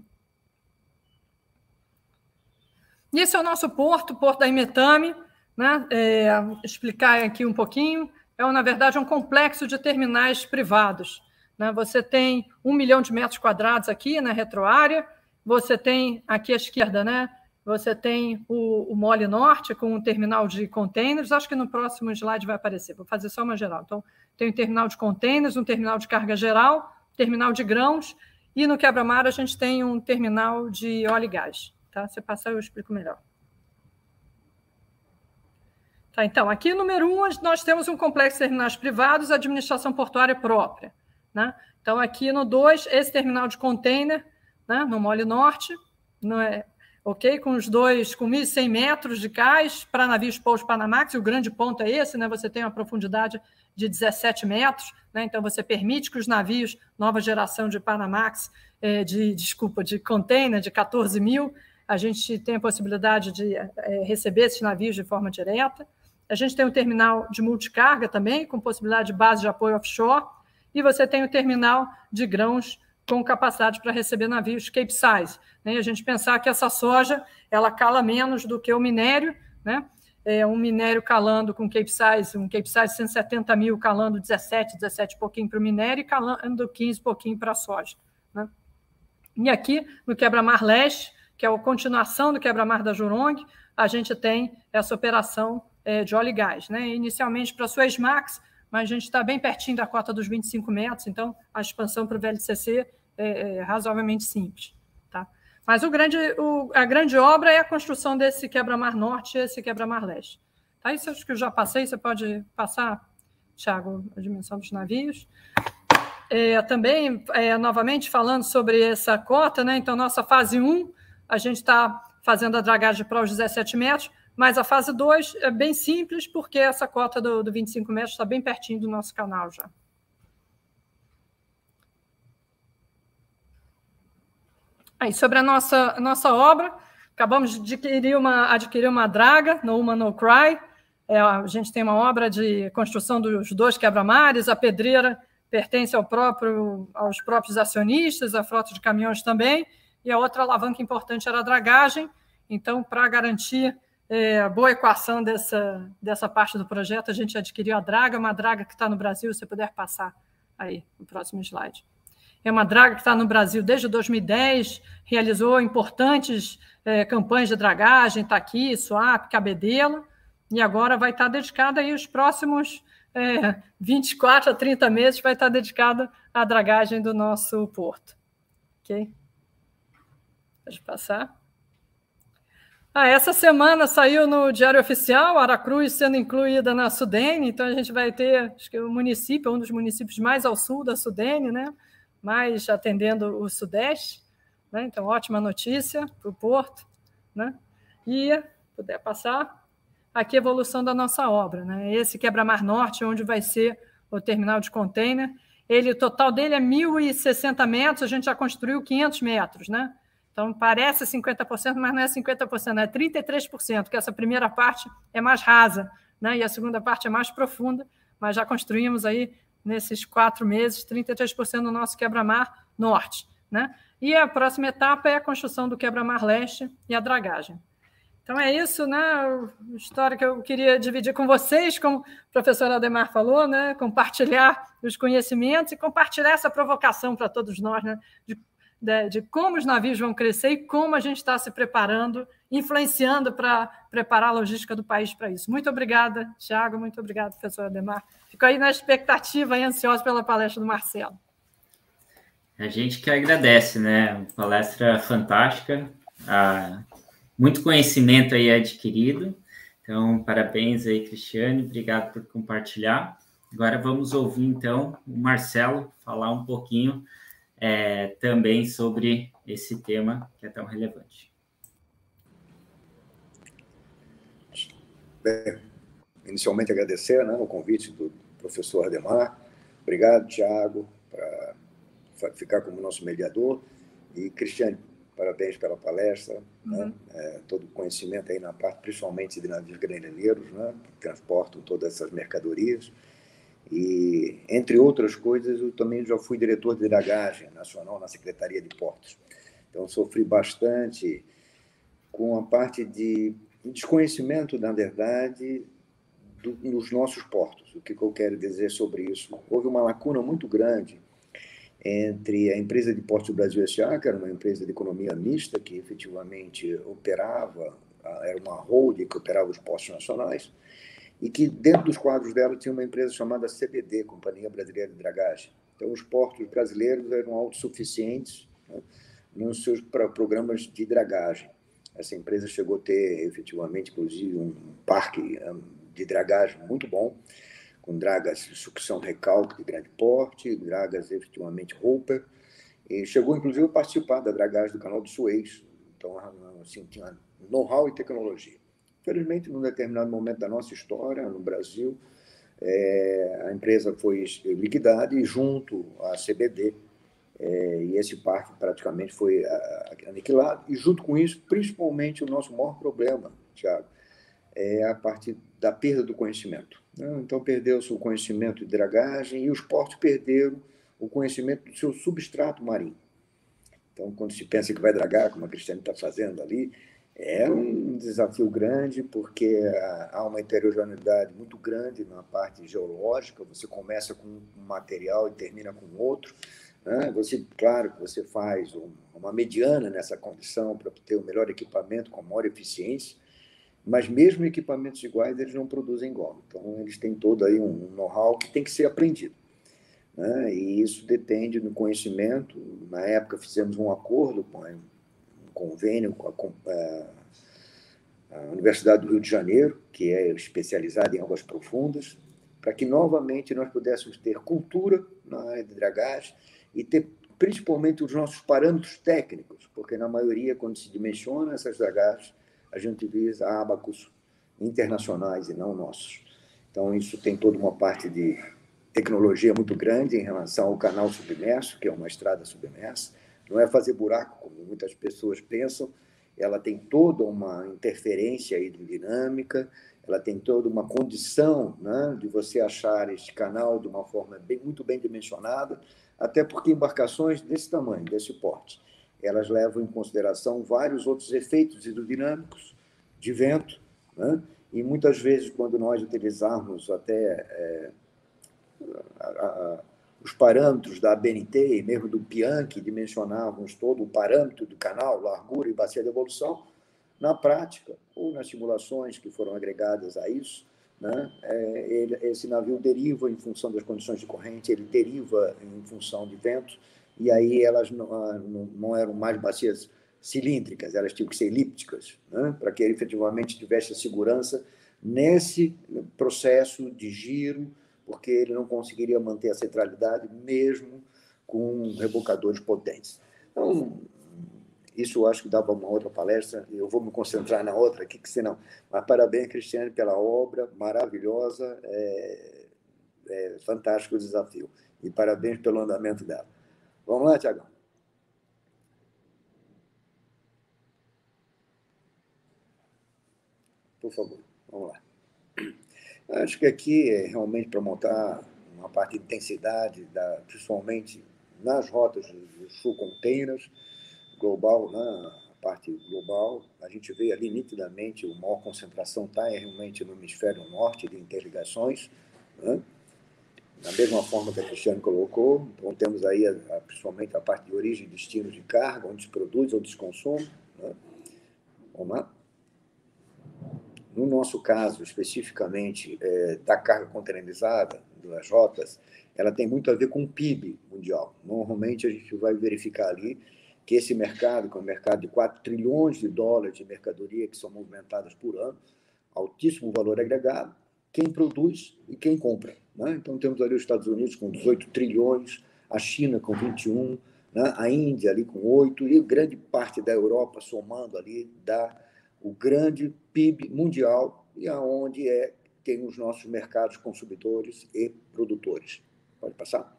Speaker 3: E esse é o nosso porto, Porto da Imetame, né? É, explicar aqui um pouquinho, é, na verdade, um complexo de terminais privados. Né? Você tem um milhão de metros quadrados aqui na retroárea, você tem aqui à esquerda, né? Você tem o, o Mole Norte com um terminal de containers, acho que no próximo slide vai aparecer, vou fazer só uma geral. Então, tem um terminal de containers, um terminal de carga geral, terminal de grãos, e no quebra-mar a gente tem um terminal de óleo e gás. Tá? Se passar, eu explico melhor. Tá, então, aqui, número um, nós temos um complexo de terminais privados, administração portuária própria. né? Então, aqui no dois, esse terminal de container, né, no Mole Norte, não é, ok? Com os dois, com mil e cem metros de cais para navios Post Panamax, e o grande ponto é esse, né? Você tem uma profundidade de dezessete metros, né? Então você permite que os navios, nova geração de Panamax, é, de, desculpa, de container, de quatorze mil, a gente tem a possibilidade de é, receber esses navios de forma direta. A gente tem um terminal de multicarga também, com possibilidade de base de apoio offshore, e você tem o terminal de grãos com capacidade para receber navios Capesize, né? E a gente pensar que essa soja ela cala menos do que o minério, né? É um minério calando com Capesize, um Capesize cento e setenta mil calando dezessete, dezessete pouquinho para o minério e calando quinze pouquinho para a soja, né? E aqui, no Quebra-Mar Leste, que é a continuação do Quebra-Mar da Jurong, a gente tem essa operação é, de óleo e gás, né? Inicialmente para a Suezmax, mas a gente está bem pertinho da cota dos vinte e cinco metros, então a expansão para o V L C C é, é razoavelmente simples, tá? Mas o grande, o, a grande obra é a construção desse Quebra-Mar Norte e esse Quebra-Mar Leste. Tá? Isso acho que eu já passei, você pode passar, Thiago, a dimensão dos navios. É, também, é, novamente, falando sobre essa cota, né? Então, nossa fase um, a gente está fazendo a dragagem para os dezessete metros, mas a fase dois é bem simples, porque essa cota do, do vinte e cinco metros está bem pertinho do nosso canal já. Aí, sobre a nossa, nossa obra, acabamos de adquirir uma, adquirir uma draga, no Uma No Cry. É, a gente tem uma obra de construção dos dois quebra-mares, a pedreira pertence ao próprio, aos próprios acionistas, a frota de caminhões também, e a outra alavanca importante era a dragagem. Então, para garantir é, a boa equação dessa, dessa parte do projeto, a gente adquiriu a draga, uma draga que está no Brasil, se você puder passar aí no próximo slide. É uma draga que está no Brasil desde dois mil e dez, realizou importantes é, campanhas de dragagem, Taqui, Suape, Cabedelo, e agora vai estar dedicada aí os próximos é, vinte e quatro a trinta meses, vai estar dedicada à dragagem do nosso porto. Ok? Pode passar. Ah, essa semana saiu no Diário Oficial, Aracruz sendo incluída na Sudene, então a gente vai ter, acho que o município, um dos municípios mais ao sul da Sudene, né? Mais atendendo o Sudeste, né? Então, ótima notícia para o porto, né? E, puder passar, aqui a evolução da nossa obra, né? Esse Quebra-Mar Norte, onde vai ser o terminal de container, ele, o total dele é mil e sessenta metros, a gente já construiu quinhentos metros, né? Então, parece cinquenta por cento, mas não é cinquenta por cento, é trinta e três por cento, porque essa primeira parte é mais rasa, né? E a segunda parte é mais profunda, mas já construímos aí, nesses quatro meses, trinta e três por cento do nosso Quebra-Mar Norte, né? E a próxima etapa é a construção do Quebra-Mar Leste e a dragagem. Então, é isso, né? A história que eu queria dividir com vocês, como o professor Ademar falou, né? Compartilhar os conhecimentos e compartilhar essa provocação para todos nós, né? De De, de como os navios vão crescer e como a gente está se preparando, influenciando para preparar a logística do país para isso. Muito obrigada, Thiago, muito obrigado, professor Ademar. Fico aí na expectativa e ansioso pela palestra do Marcelo.
Speaker 2: A gente que agradece, né? Palestra fantástica, ah, muito conhecimento aí adquirido. Então, parabéns aí, Cristiane, obrigado por compartilhar. Agora vamos ouvir, então, o Marcelo falar um pouquinho É, também sobre esse tema que é tão relevante.
Speaker 4: Bem, inicialmente agradecer, né, o convite do professor Ademar. Obrigado, Thiago, por ficar como nosso mediador. E, Cristiane, parabéns pela palestra. Uhum. Né, é, todo o conhecimento aí na parte, principalmente de navios graneleiros, né, que transportam todas essas mercadorias. E, entre outras coisas, eu também já fui diretor de dragagem nacional na Secretaria de Portos. Então, sofri bastante com a parte de desconhecimento, na verdade, do, nos nossos portos. O que, que eu quero dizer sobre isso? Houve uma lacuna muito grande entre a empresa de Portos do Brasil S A, que era uma empresa de economia mista, que efetivamente operava, era uma holding que operava os portos nacionais, e que dentro dos quadros dela tinha uma empresa chamada C B D, Companhia Brasileira de Dragagem. Então, os portos brasileiros eram autossuficientes, né, nos seus programas de dragagem. Essa empresa chegou a ter, efetivamente, inclusive, um parque de dragagem muito bom, com dragas de sucção recalque de grande porte, dragas efetivamente Hopper, e chegou, inclusive, a participar da dragagem do canal do Suez. Então, assim, tinha know-how e tecnologia. Infelizmente, num determinado momento da nossa história, no Brasil, é, a empresa foi liquidada e, junto à C B D, é, e esse parque praticamente foi aniquilado. E, junto com isso, principalmente, o nosso maior problema, Thiago, é a parte da perda do conhecimento. Então, perdeu-se o conhecimento de dragagem e os portos perderam o conhecimento do seu substrato marinho. Então, quando se pensa que vai dragar, como a Cristiane está fazendo ali, é um desafio grande, porque há uma heterogeneidade muito grande na parte geológica. Você começa com um material e termina com outro. Né? Você, claro que você faz uma mediana nessa condição para ter o melhor equipamento com maior eficiência, mas mesmo equipamentos iguais, eles não produzem igual. Então, eles têm todo aí um know-how que tem que ser aprendido. Né? E isso depende do conhecimento. Na época, fizemos um acordo com um convênio com a, com a, a Universidade do Rio de Janeiro, que é especializada em águas profundas, para que, novamente, nós pudéssemos ter cultura na área de dragagem e ter, principalmente, os nossos parâmetros técnicos, porque, na maioria, quando se dimensiona essas dragagens, a gente utiliza ábacos internacionais e não nossos. Então, isso tem toda uma parte de tecnologia muito grande em relação ao canal submerso, que é uma estrada submersa. Não é fazer buraco, como muitas pessoas pensam. Ela tem toda uma interferência hidrodinâmica, ela tem toda uma condição, né, de você achar este canal de uma forma bem, muito bem dimensionada, até porque embarcações desse tamanho, desse porte, elas levam em consideração vários outros efeitos hidrodinâmicos de vento, né? E muitas vezes, quando nós utilizarmos até é, a, a, os parâmetros da A B N T e mesmo do PIAN, que dimensionávamos todo o parâmetro do canal, largura e bacia de evolução, na prática, ou nas simulações que foram agregadas a isso, né, é, ele, esse navio deriva em função das condições de corrente, ele deriva em função de vento, e aí elas não, não, não eram mais bacias cilíndricas, elas tinham que ser elípticas, né, para que ele efetivamente tivesse a segurança nesse processo de giro, porque ele não conseguiria manter a centralidade mesmo com rebocadores potentes. Então, isso eu acho que dava uma outra palestra, eu vou me concentrar na outra aqui, que senão... Mas parabéns, Cristiane, pela obra maravilhosa, é, é fantástico o desafio, e parabéns pelo andamento dela. Vamos lá, Tiagão? Por favor, vamos lá. Acho que aqui é realmente para montar uma parte de intensidade, da, principalmente nas rotas dos full containers, global, né, a parte global, a gente vê ali nitidamente a maior concentração está realmente no hemisfério norte de interligações, né? Da mesma forma que a Cristiane colocou. Então, temos aí, a, a, principalmente, a parte de origem e destino de carga, onde se produz, onde se consome. Né? Vamos lá? No nosso caso, especificamente, é, da carga containerizada, das rotas, ela tem muito a ver com o P I B mundial. Normalmente, a gente vai verificar ali que esse mercado, que é um mercado de quatro trilhões de dólares de mercadoria que são movimentadas por ano, altíssimo valor agregado, quem produz e quem compra. Né? Então, temos ali os Estados Unidos com dezoito trilhões, a China com vinte e um, né? A Índia ali com oito, e grande parte da Europa, somando ali, dá o grande P I B mundial, e aonde é, tem os nossos mercados consumidores e produtores. Pode passar?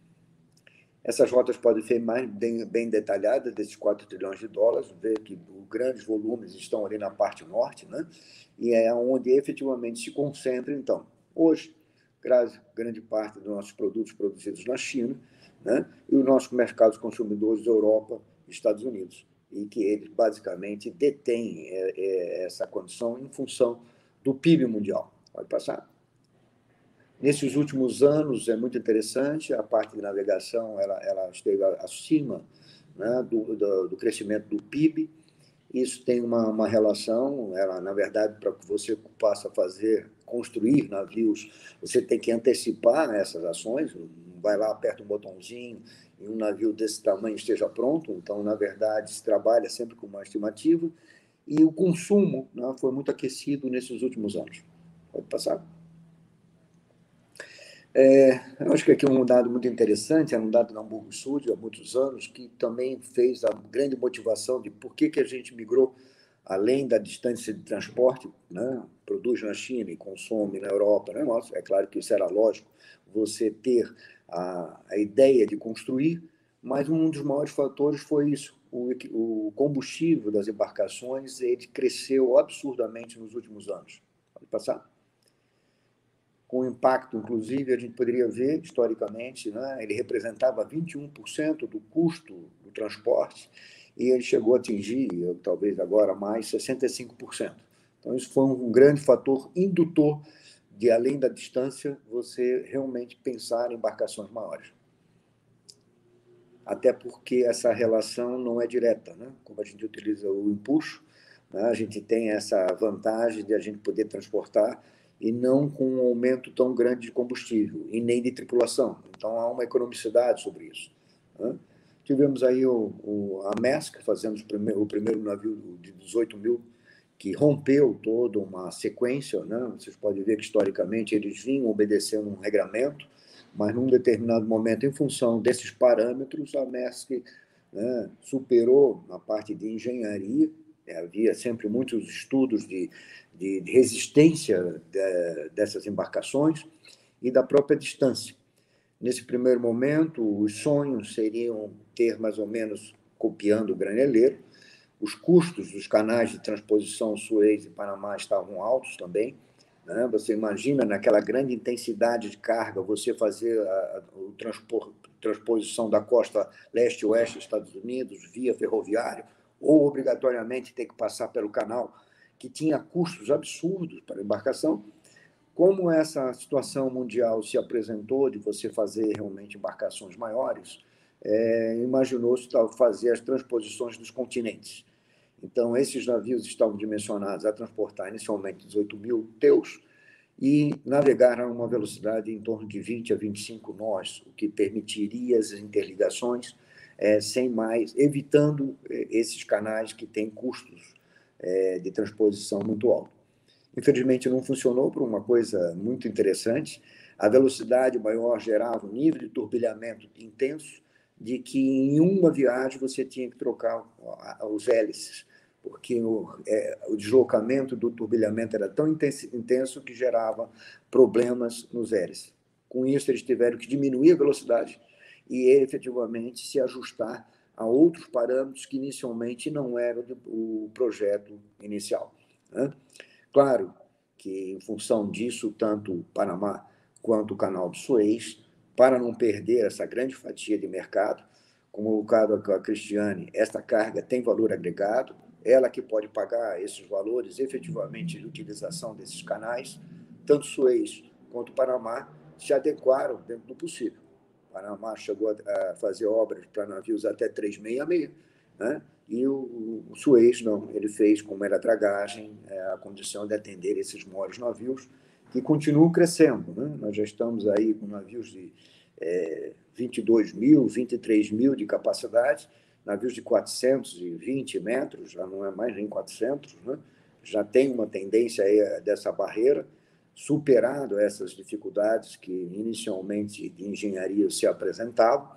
Speaker 4: Essas rotas podem ser mais bem, bem detalhadas, desses quatro trilhões de dólares, ver que os grandes volumes estão ali na parte norte, né? E é onde efetivamente se concentra, então. Hoje, grande parte dos nossos produtos produzidos na China, né? E os nossos mercados consumidores da Europa e Estados Unidos, e que eles basicamente detêm é, é, essa condição em função do P I B mundial. Pode passar? Nesses últimos anos, é muito interessante, a parte de navegação ela, ela esteve acima, né, do, do, do crescimento do P I B. Isso tem uma, uma relação, ela, na verdade, para que você possa fazer, construir navios, você tem que antecipar essas ações, vai lá, aperta um botãozinho e um navio desse tamanho esteja pronto. Então, na verdade, se trabalha sempre com uma estimativa, e o consumo, né, foi muito aquecido nesses últimos anos. Pode passar? É, eu acho que aqui é um dado muito interessante, é um dado da Hamburgo Süd há muitos anos, que também fez a grande motivação de por que, que a gente migrou, além da distância de transporte, né? Produz na China e consome na Europa, né? Nossa, é claro que isso era lógico, você ter a, a ideia de construir, mas um dos maiores fatores foi isso, o, o combustível das embarcações ele cresceu absurdamente nos últimos anos. Pode passar? Com impacto, inclusive, a gente poderia ver, historicamente, né, ele representava vinte e um por cento do custo do transporte e ele chegou a atingir, talvez agora mais, sessenta e cinco por cento. Então, isso foi um grande fator indutor de, além da distância, você realmente pensar em embarcações maiores. Até porque essa relação não é direta, né? Como a gente utiliza o empuxo, né, a gente tem essa vantagem de a gente poder transportar e não com um aumento tão grande de combustível e nem de tripulação. Então, há uma economicidade sobre isso. Né? Tivemos aí o, o, a Maersk fazendo o primeiro, o primeiro navio de dezoito mil, que rompeu toda uma sequência. Né? Vocês podem ver que, historicamente, eles vinham obedecendo um regramento, mas, num determinado momento, em função desses parâmetros, a Maersk, né, superou na parte de engenharia. Havia sempre muitos estudos de, de, de resistência de, dessas embarcações e da própria distância. Nesse primeiro momento, os sonhos seriam ter mais ou menos, copiando o graneleiro, os custos dos canais de transposição Suez e Panamá estavam altos também. Né? Você imagina, naquela grande intensidade de carga, você fazer a, a, o transpor, transposição da costa leste-oeste dos Estados Unidos via ferroviário, ou obrigatoriamente ter que passar pelo canal, que tinha custos absurdos para a embarcação. Como essa situação mundial se apresentou de você fazer realmente embarcações maiores, é, imaginou-se fazer as transposições dos continentes. Então, esses navios estavam dimensionados a transportar inicialmente dezoito mil teus e navegar a uma velocidade em torno de vinte a vinte e cinco nós, o que permitiria as interligações É, sem mais, evitando é, esses canais que têm custos é, de transposição muito altos. Infelizmente, não funcionou por uma coisa muito interessante. A velocidade maior gerava um nível de turbilhamento intenso, de que em uma viagem você tinha que trocar os hélices, porque o, é, o deslocamento do turbilhamento era tão intenso, intenso que gerava problemas nos hélices. Com isso, eles tiveram que diminuir a velocidade e efetivamente se ajustar a outros parâmetros que inicialmente não eram o projeto inicial. Né? Claro que, em função disso, tanto o Panamá quanto o Canal de Suez, para não perder essa grande fatia de mercado, como o caso da Cristiane, esta carga tem valor agregado, ela que pode pagar esses valores efetivamente de utilização desses canais, tanto Suez quanto o Panamá se adequaram dentro do possível. O Panamá chegou a fazer obras para navios até trezentos e sessenta e seis, né? E o, o Suez não, ele fez, como era a dragagem, a condição de atender esses maiores navios, que continuam crescendo. Né? Nós já estamos aí com navios de é, vinte e dois mil, vinte e três mil de capacidade, navios de quatrocentos e vinte metros, já não é mais nem quatrocentos, né? Já tem uma tendência aí dessa barreira, superado essas dificuldades que inicialmente de engenharia se apresentavam,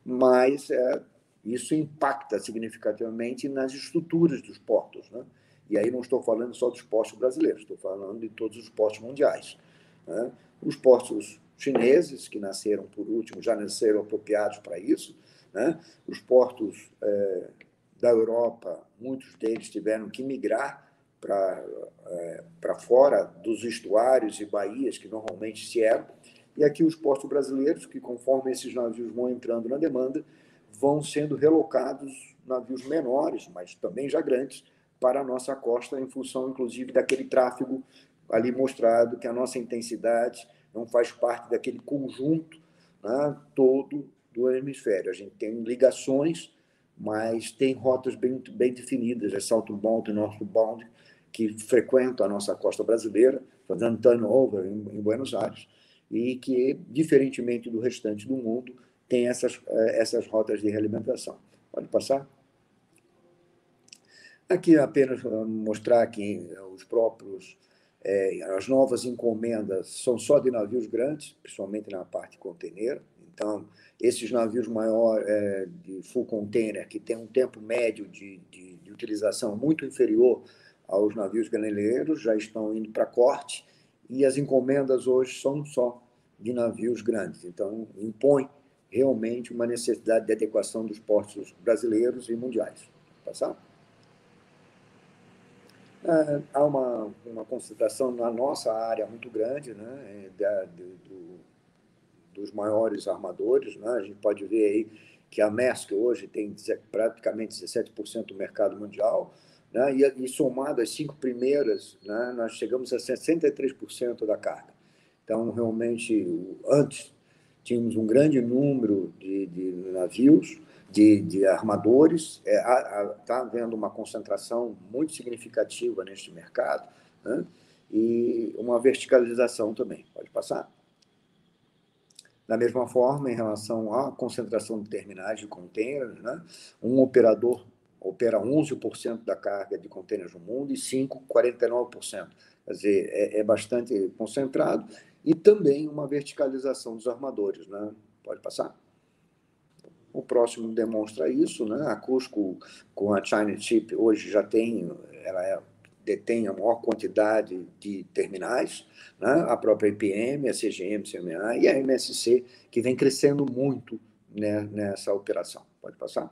Speaker 4: mas é, isso impacta significativamente nas estruturas dos portos. Né? E aí não estou falando só dos portos brasileiros, estou falando de todos os portos mundiais. Né? Os portos chineses, que nasceram por último, já nasceram apropriados para isso. Né? Os portos é, da Europa, muitos deles tiveram que migrar para é, para fora dos estuários e baías que normalmente se eram, e aqui os portos brasileiros, que conforme esses navios vão entrando na demanda, vão sendo relocados navios menores, mas também já grandes, para a nossa costa, em função, inclusive, daquele tráfego ali mostrado, que a nossa intensidade não faz parte daquele conjunto, né, todo do hemisfério. A gente tem ligações, mas tem rotas bem, bem definidas, é southbound e northbound, que frequentam a nossa costa brasileira, fazendo turnover em, em Buenos Aires, e que, diferentemente do restante do mundo, tem essas, essas rotas de realimentação. Pode passar? Aqui apenas mostrar que os próprios É, as novas encomendas são só de navios grandes, principalmente na parte container. Então, esses navios maiores, é, de full container, que tem um tempo médio de, de, de utilização muito inferior aos navios granelheiros, já estão indo para corte, e as encomendas hoje são só de navios grandes. Então, impõe realmente uma necessidade de adequação dos portos brasileiros e mundiais. Passar? Há uma, uma concentração na nossa área muito grande, né, da, do, dos maiores armadores, né? A gente pode ver aí que a Maersk hoje tem praticamente dezessete por cento do mercado mundial, né? E, e somado as cinco primeiras, né, nós chegamos a sessenta e três por cento da carga. Então, realmente, antes tínhamos um grande número de, de navios, de, de armadores, está é, havendo uma concentração muito significativa neste mercado, né? E uma verticalização também. Pode passar? Da mesma forma, em relação à concentração de terminais de contêineres, né? Um operador opera onze por cento da carga de contêineres no mundo e cinco, quarenta e nove por cento. Quer dizer, é, é bastante concentrado, e também uma verticalização dos armadores, né? Pode passar? O próximo demonstra isso, né? A Cusco, com a China Ship, hoje já tem, ela é, detém a maior quantidade de terminais, né? A própria I P M, a C G M, C M A e a M S C, que vem crescendo muito, né, nessa operação. Pode passar?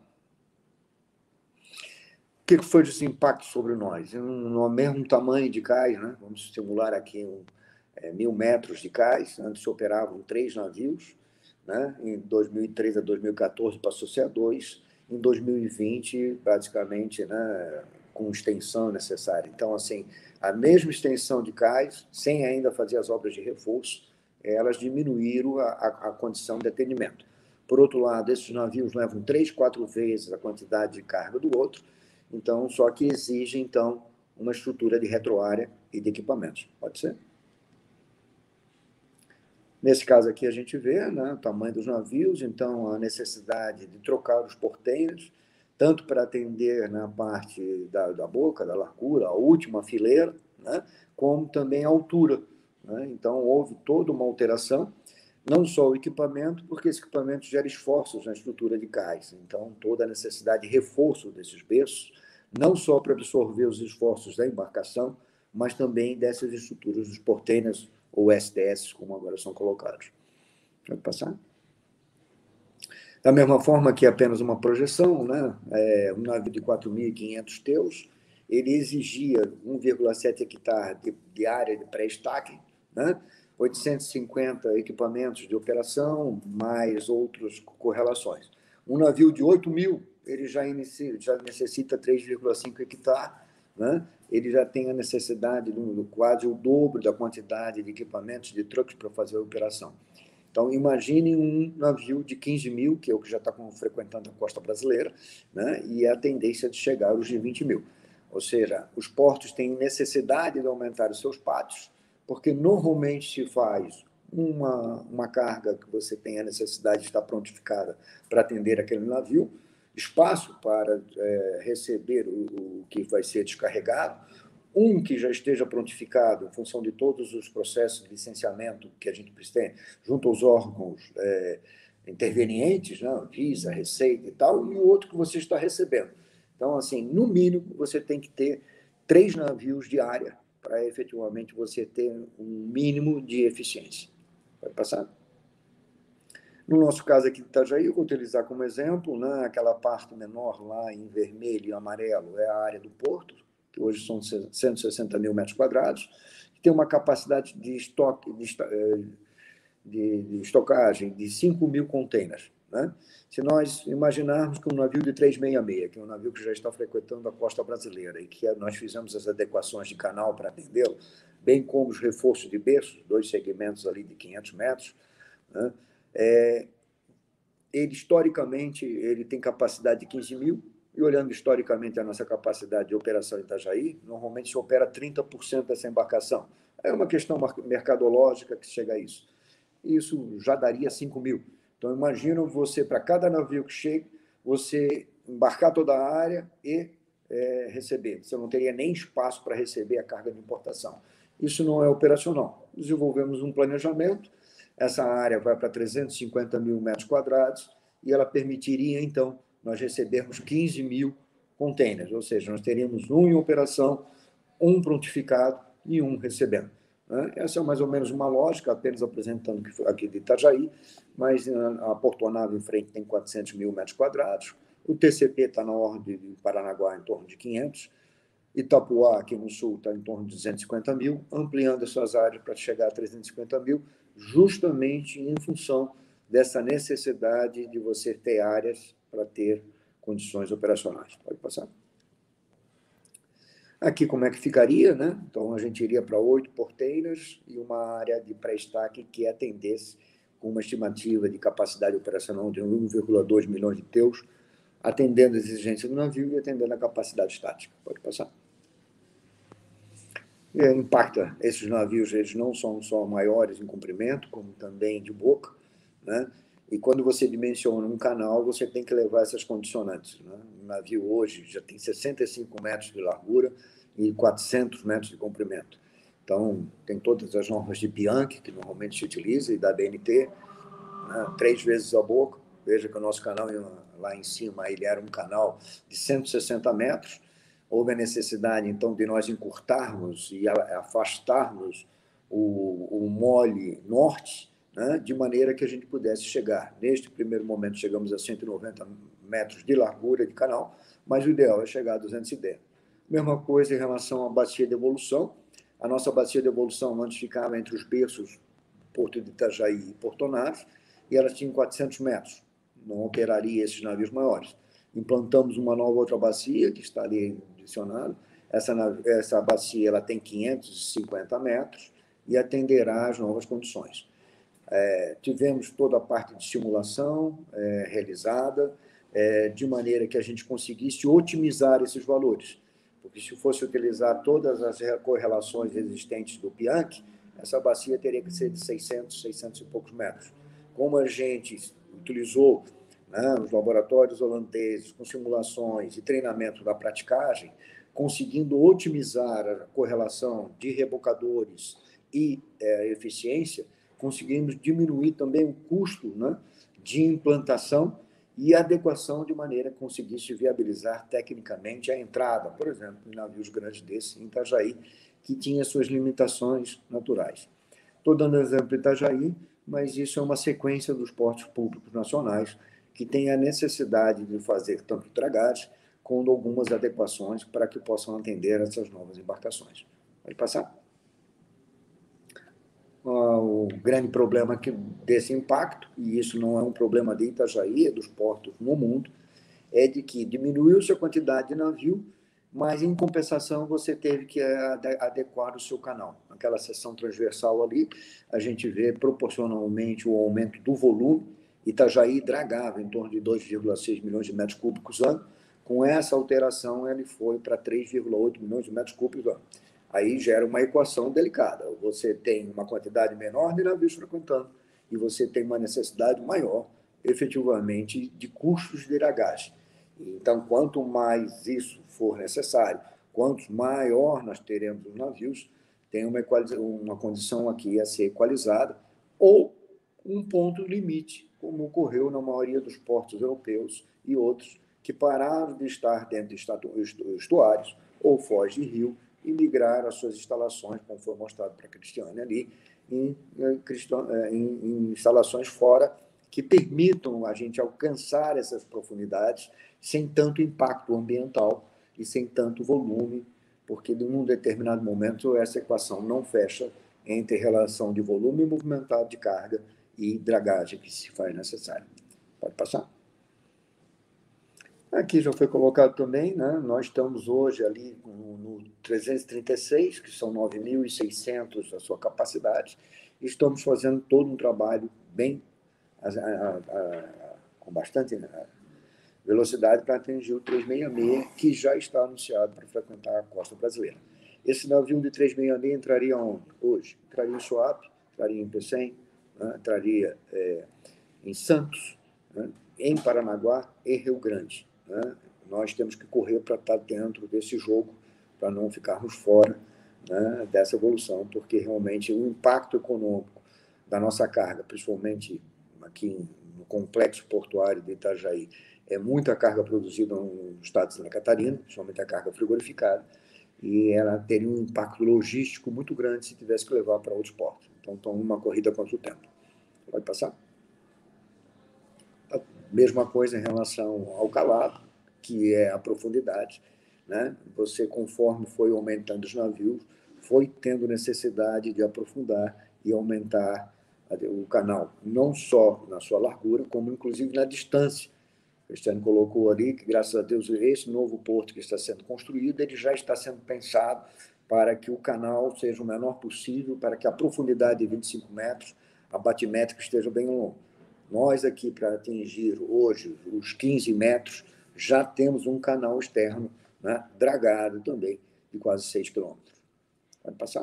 Speaker 4: O que foi esse impacto sobre nós? No mesmo tamanho de cais, né? Vamos simular aqui um, é, mil metros de cais, antes se operavam três navios, né? Em dois mil e treze a dois mil e quatorze passou-se a dois, em dois mil e vinte, praticamente, né, com extensão necessária. Então, assim, a mesma extensão de cais, sem ainda fazer as obras de reforço, elas diminuíram a, a, a condição de atendimento. Por outro lado, esses navios levam três, quatro vezes a quantidade de carga do outro, então, só que exige, então, uma estrutura de retroárea e de equipamentos. Pode ser? Nesse caso aqui, a gente vê, né, o tamanho dos navios, então, a necessidade de trocar os porteiros, tanto para atender na parte da, da boca, da largura, a última fileira, né, como também a altura, né? Então, houve toda uma alteração, não só o equipamento, porque esse equipamento gera esforços na estrutura de cais. Então, toda a necessidade de reforço desses berços, não só para absorver os esforços da embarcação, mas também dessas estruturas dos porteiros, ou S T S, como agora são colocados. Pode passar? Da mesma forma que apenas uma projeção, né? É, um navio de quatro mil e quinhentos teus, ele exigia um vírgula sete hectare de, de área de pré-estaque, né? oitocentos e cinquenta equipamentos de operação, mais outras correlações. Um navio de oito mil, ele já, inicia, já necessita três vírgula cinco hectares, né? Ele já tem a necessidade do quase o dobro da quantidade de equipamentos, de trucks para fazer a operação. Então, imagine um navio de quinze mil, que é o que já está frequentando a costa brasileira, né? E a tendência de chegar aos de vinte mil. Ou seja, os portos têm necessidade de aumentar os seus pátios, porque normalmente se faz uma, uma carga que você tem a necessidade de estar prontificada para atender aquele navio, espaço para é, receber o, o que vai ser descarregado, um que já esteja prontificado em função de todos os processos de licenciamento que a gente tem junto aos órgãos é, intervenientes, né, Visa, Receita e tal, e o outro que você está recebendo. Então, assim, no mínimo, você tem que ter três navios de área para efetivamente você ter um mínimo de eficiência. Pode passar? No nosso caso aqui de Itajaí, eu vou utilizar como exemplo, né, aquela parte menor lá em vermelho e amarelo é a área do porto, que hoje são cento e sessenta mil metros quadrados, que tem uma capacidade de, estoque, de, de, de estocagem de cinco mil containers. Né? Se nós imaginarmos que um navio de trezentos e sessenta e seis, que é um navio que já está frequentando a costa brasileira e que nós fizemos as adequações de canal para atendê-lo, bem como os reforços de berços, dois segmentos ali de quinhentos metros, né? É, ele, historicamente, ele tem capacidade de quinze mil, e olhando historicamente a nossa capacidade de operação em Itajaí, normalmente se opera trinta por cento dessa embarcação. É uma questão mercadológica que chega a isso. Isso já daria cinco mil. Então, imagina você, para cada navio que chega, você embarcar toda a área e é, receber. Você não teria nem espaço para receber a carga de importação. Isso não é operacional. Desenvolvemos um planejamento, essa área vai para trezentos e cinquenta mil metros quadrados e ela permitiria, então, nós recebermos quinze mil containers, ou seja, nós teríamos um em operação, um prontificado e um recebendo. Essa é mais ou menos uma lógica, apenas apresentando aqui de Itajaí, mas a Portonave em frente tem quatrocentos mil metros quadrados, o T C P está na ordem de Paranaguá em torno de quinhentos, Itapuá, aqui no sul, está em torno de duzentos e cinquenta mil, ampliando as suas áreas para chegar a trezentos e cinquenta mil, justamente em função dessa necessidade de você ter áreas para ter condições operacionais. Pode passar. Aqui como é que ficaria, né? Então, a gente iria para oito porteiras e uma área de pré-estaque que atendesse com uma estimativa de capacidade operacional de um vírgula dois milhões de teus, atendendo as exigências do navio e atendendo a capacidade estática. Pode passar. E impacta, esses navios, eles não são só maiores em comprimento, como também de boca, né? E quando você dimensiona um canal, você tem que levar essas condicionantes, né? O navio hoje já tem sessenta e cinco metros de largura e quatrocentos metros de comprimento. Então, tem todas as normas de Bianchi, que normalmente se utiliza, e da B N T, né? Três vezes a boca. Veja que o nosso canal, lá em cima, ele era um canal de cento e sessenta metros. Houve a necessidade, então, de nós encurtarmos e afastarmos o, o mole norte, né, de maneira que a gente pudesse chegar. Neste primeiro momento, chegamos a cento e noventa metros de largura de canal, mas o ideal é chegar a duzentos e dez. Mesma coisa em relação à bacia de evolução. A nossa bacia de evolução antes ficava entre os berços Porto de Itajaí e Portonave, e ela tinha quatrocentos metros. Não operaria esses navios maiores. Implantamos uma nova outra bacia, que está ali adicionada. Essa, essa bacia ela tem quinhentos e cinquenta metros e atenderá às novas condições. É, tivemos toda a parte de simulação é, realizada, é, de maneira que a gente conseguisse otimizar esses valores. Porque se fosse utilizar todas as correlações existentes do Bianchi, essa bacia teria que ser de seiscentos, seiscentos e poucos metros. Como a gente utilizou, né, os laboratórios holandeses com simulações e treinamento da praticagem, conseguindo otimizar a correlação de rebocadores e é, eficiência, conseguimos diminuir também o custo, né, de implantação e adequação de maneira que conseguisse viabilizar tecnicamente a entrada, por exemplo, em navios grandes desses, em Itajaí, que tinha suas limitações naturais. Estou dando exemplo de Itajaí, mas isso é uma sequência dos portos públicos nacionais que tem a necessidade de fazer tanto dragagem quanto algumas adequações para que possam atender essas novas embarcações. Pode passar. O grande problema que, desse impacto, e isso não é um problema de Itajaí, é dos portos no mundo, é de que diminuiu-se a quantidade de navio, mas, em compensação, você teve que adequar o seu canal. Naquela seção transversal ali, a gente vê proporcionalmente o aumento do volume. Itajaí dragava em torno de dois vírgula seis milhões de metros cúbicos ano. Com essa alteração, ele foi para três vírgula oito milhões de metros cúbicos ano. Aí gera uma equação delicada. Você tem uma quantidade menor de navios frequentando e você tem uma necessidade maior, efetivamente, de custos de dragagem. Então, quanto mais isso for necessário, quanto maior nós teremos os navios, tem uma, uma condição aqui a ser equalizada, ou um ponto limite, como ocorreu na maioria dos portos europeus e outros, que pararam de estar dentro de estuários ou foz de rio e migraram as suas instalações, como foi mostrado para a Cristiane ali, em, em, em instalações fora que permitam a gente alcançar essas profundidades sem tanto impacto ambiental e sem tanto volume, porque, em um determinado momento, essa equação não fecha entre relação de volume movimentado de carga e dragagem que se faz necessário. Pode passar. Aqui já foi colocado também, né? Nós estamos hoje ali no trezentos e trinta e seis, que são nove mil e seiscentos a sua capacidade, e estamos fazendo todo um trabalho bem, a, a, a, com bastante velocidade para atingir o trezentos e sessenta e seis, que já está anunciado para frequentar a costa brasileira. Esse navio de trezentos e sessenta e seis entraria onde? Hoje? Entraria em Suape, entraria em Pecém, né? Entraria é, em Santos, né? Em Paranaguá e Rio Grande. Né? Nós temos que correr para estar dentro desse jogo, para não ficarmos fora né, dessa evolução, porque realmente o impacto econômico da nossa carga, principalmente aqui no complexo portuário de Itajaí, é muita carga produzida no estado de Santa Catarina, principalmente a carga frigorificada, e ela teria um impacto logístico muito grande se tivesse que levar para outros portos. Então, estão uma corrida contra o tempo. Pode passar? A mesma coisa em relação ao calado, que é a profundidade, né? Você, conforme foi aumentando os navios, foi tendo necessidade de aprofundar e aumentar o canal, não só na sua largura, como inclusive na distância. O Cristiano colocou ali que, graças a Deus, esse novo porto que está sendo construído, ele já está sendo pensado para que o canal seja o menor possível, para que a profundidade de vinte e cinco metros, a batimétrica esteja bem longa. Nós aqui, para atingir hoje os quinze metros, já temos um canal externo, né, dragado também, de quase seis quilômetros. Pode passar?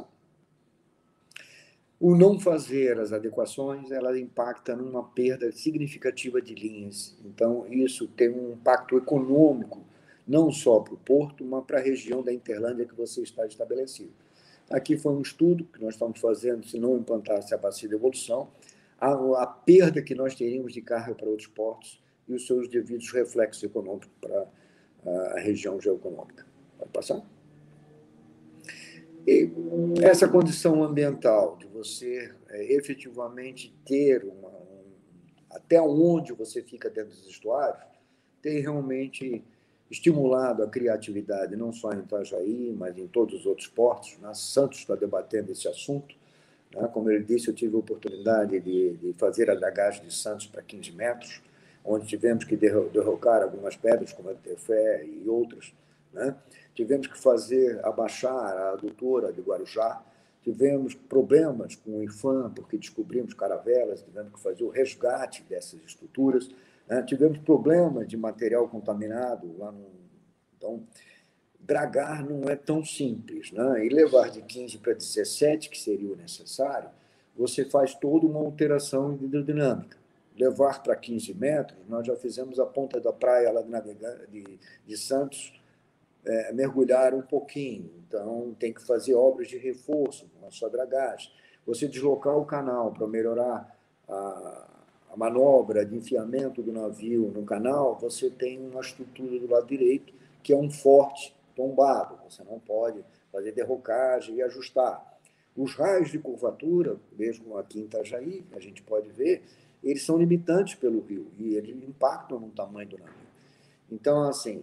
Speaker 4: O não fazer as adequações, ela impacta numa perda significativa de linhas. Então, isso tem um impacto econômico, não só para o porto, mas para a região da Interlândia que você está estabelecido. Aqui foi um estudo que nós estamos fazendo, se não implantasse a bacia de evolução, a, a perda que nós teríamos de carga para outros portos e os seus devidos reflexos econômicos para a, a região geoeconômica. Pode passar? E essa condição ambiental de você é, efetivamente ter uma, um, até onde você fica dentro dos estuários, tem realmente estimulado a criatividade, não só em Itajaí, mas em todos os outros portos. Né? Santos está debatendo esse assunto. Né? Como ele disse, eu tive a oportunidade de, de fazer a dragagem de Santos para quinze metros, onde tivemos que derrocar algumas pedras, como a Tefé e outras, né? Tivemos que fazer, abaixar a adutora de Guarujá, tivemos problemas com o IFAM, porque descobrimos caravelas, tivemos que fazer o resgate dessas estruturas, né? Tivemos problemas de material contaminado lá no... Então, dragar não é tão simples, né? E levar de quinze para dezessete, que seria o necessário, você faz toda uma alteração hidrodinâmica. Levar para quinze metros, nós já fizemos a ponta da praia lá de, de Santos, É, mergulhar um pouquinho, então tem que fazer obras de reforço na sua dragagem. Você deslocar o canal para melhorar a, a manobra de enfiamento do navio no canal, você tem uma estrutura do lado direito que é um forte tombado, você não pode fazer derrocagem e ajustar. Os raios de curvatura, mesmo aqui em Itajaí, a gente pode ver, eles são limitantes pelo rio e eles impactam no tamanho do navio. Então, assim,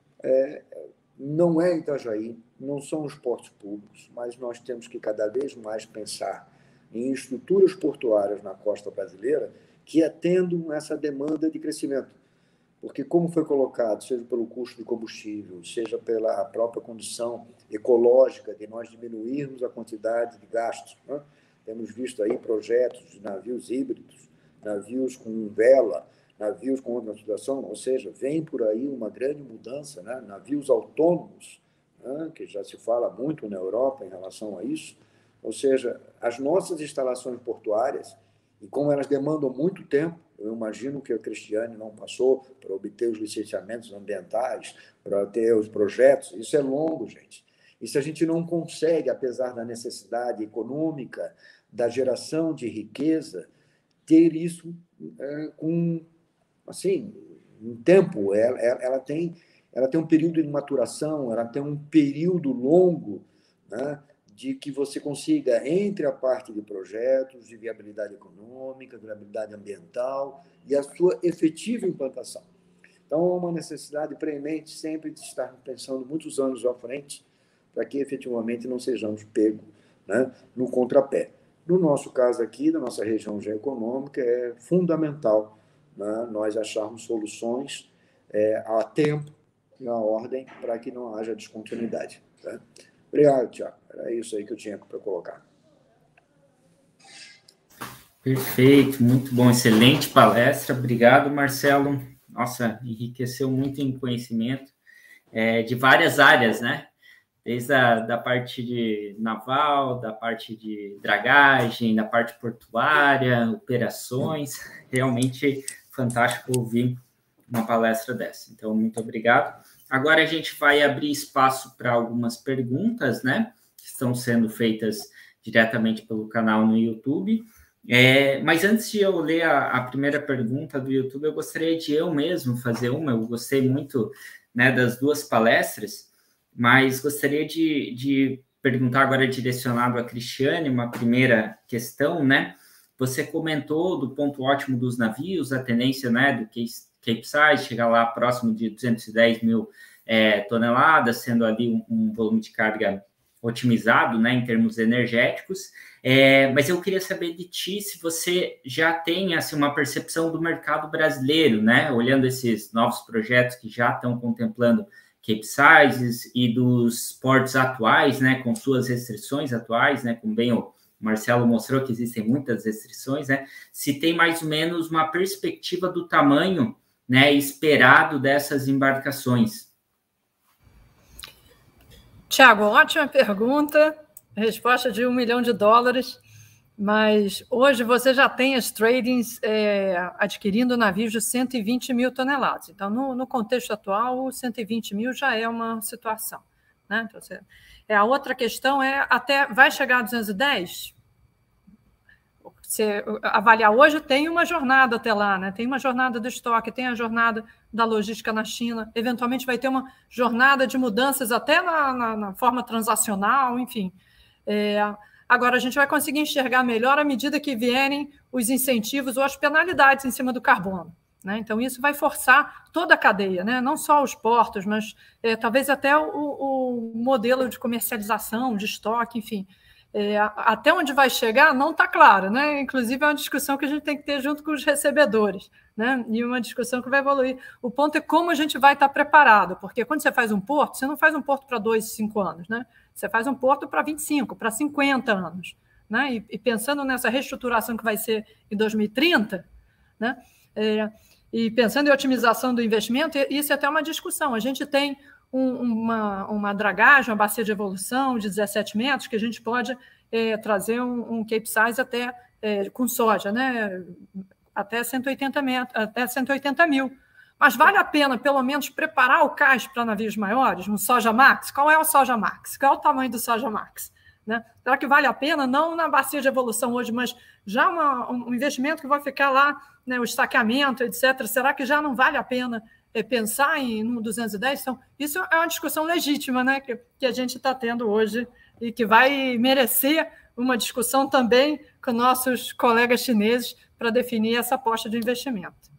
Speaker 4: é, não é Itajaí, não são os portos públicos, mas nós temos que cada vez mais pensar em estruturas portuárias na costa brasileira que atendam essa demanda de crescimento. Porque, como foi colocado, seja pelo custo de combustível, seja pela própria condição ecológica de nós diminuirmos a quantidade de gastos, né? Temos visto aí projetos de navios híbridos, navios com vela, navios com outra situação, ou seja, vem por aí uma grande mudança, né? Navios autônomos, né? Que já se fala muito na Europa em relação a isso, ou seja, as nossas instalações portuárias, e como elas demandam muito tempo, eu imagino que a Cristiane não passou para obter os licenciamentos ambientais, para ter os projetos, isso é longo, gente. E se a gente não consegue, apesar da necessidade econômica, da geração de riqueza, ter isso é, com... assim, um tempo, ela, ela, tem, ela tem um período de maturação, ela tem um período longo, né, de que você consiga, entre a parte de projetos, de viabilidade econômica, viabilidade ambiental e a sua efetiva implantação. Então, há uma necessidade premente sempre de estar pensando muitos anos à frente para que efetivamente não sejamos pegos, né, no contrapé. No nosso caso aqui, da nossa região geoeconômica, é fundamental, né, nós acharmos soluções é, a tempo e a ordem para que não haja descontinuidade. Tá? Obrigado, Tiago. Era isso aí que eu tinha para colocar.
Speaker 2: Perfeito, muito bom, excelente palestra. Obrigado, Marcelo. Nossa, enriqueceu muito em conhecimento é, de várias áreas, né? Desde a da parte de naval, da parte de dragagem, da parte portuária, operações. Realmente fantástico ouvir uma palestra dessa. Então, muito obrigado. Agora a gente vai abrir espaço para algumas perguntas, né? que estão sendo feitas diretamente pelo canal no YouTube. É, mas antes de eu ler a, a primeira pergunta do YouTube, eu gostaria de eu mesmo fazer uma. Eu gostei muito, né, das duas palestras, mas gostaria de, de perguntar agora direcionado a Cristiane, uma primeira questão, né? Você comentou do ponto ótimo dos navios, a tendência, né, do Capesize chegar lá próximo de duzentos e dez mil é, toneladas, sendo ali um, um volume de carga otimizado, né, em termos energéticos. É, mas eu queria saber de ti se você já tem assim, uma percepção do mercado brasileiro, né, olhando esses novos projetos que já estão contemplando Capesizes e dos portos atuais, né, com suas restrições atuais, né, como bem o Marcelo mostrou que existem muitas restrições, né, se tem mais ou menos uma perspectiva do tamanho, né, esperado dessas embarcações.
Speaker 3: Tiago, ótima pergunta, resposta de um milhão de dólares, mas hoje você já tem as tradings é, adquirindo navios de cento e vinte mil toneladas. Então, no, no contexto atual, cento e vinte mil já é uma situação, né? Então, você, é, a outra questão é, até vai chegar a duzentos e dez? Você avaliar hoje, tem uma jornada até lá, né? Tem uma jornada do estoque, tem a jornada da logística na China, eventualmente vai ter uma jornada de mudanças até na, na, na forma transacional, enfim. É, agora, a gente vai conseguir enxergar melhor à medida que vierem os incentivos ou as penalidades em cima do carbono, né? Então, isso vai forçar toda a cadeia, né? Não só os portos, mas é, talvez até o, o modelo de comercialização, de estoque, enfim. É, até onde vai chegar não está claro, né? Inclusive é uma discussão que a gente tem que ter junto com os recebedores, né? E uma discussão que vai evoluir. O ponto é como a gente vai estar preparado, porque quando você faz um porto, você não faz um porto para dois, cinco anos, né? Você faz um porto para vinte e cinco, para cinquenta anos, né? E, e pensando nessa reestruturação que vai ser em dois mil e trinta, né? É, e pensando em otimização do investimento, isso é até uma discussão. A gente tem Um, uma, uma dragagem, uma bacia de evolução de dezessete metros, que a gente pode é, trazer um, um Capesize até é, com soja, né? Até cento e oitenta metros, até cento e oitenta mil. Mas vale a pena, pelo menos, preparar o cais para navios maiores, um Soja Max? Qual é o Soja Max? Qual é o tamanho do Soja Max? Né? Será que vale a pena? Não na bacia de evolução hoje, mas já uma, um investimento que vai ficar lá, né, o estaqueamento, etcétera. Será que já não vale a pena é, pensar em um duzentos e dez? Então, isso é uma discussão legítima, né, que, que a gente está tendo hoje e que vai merecer uma discussão também com nossos colegas chineses para definir essa aposta de investimento.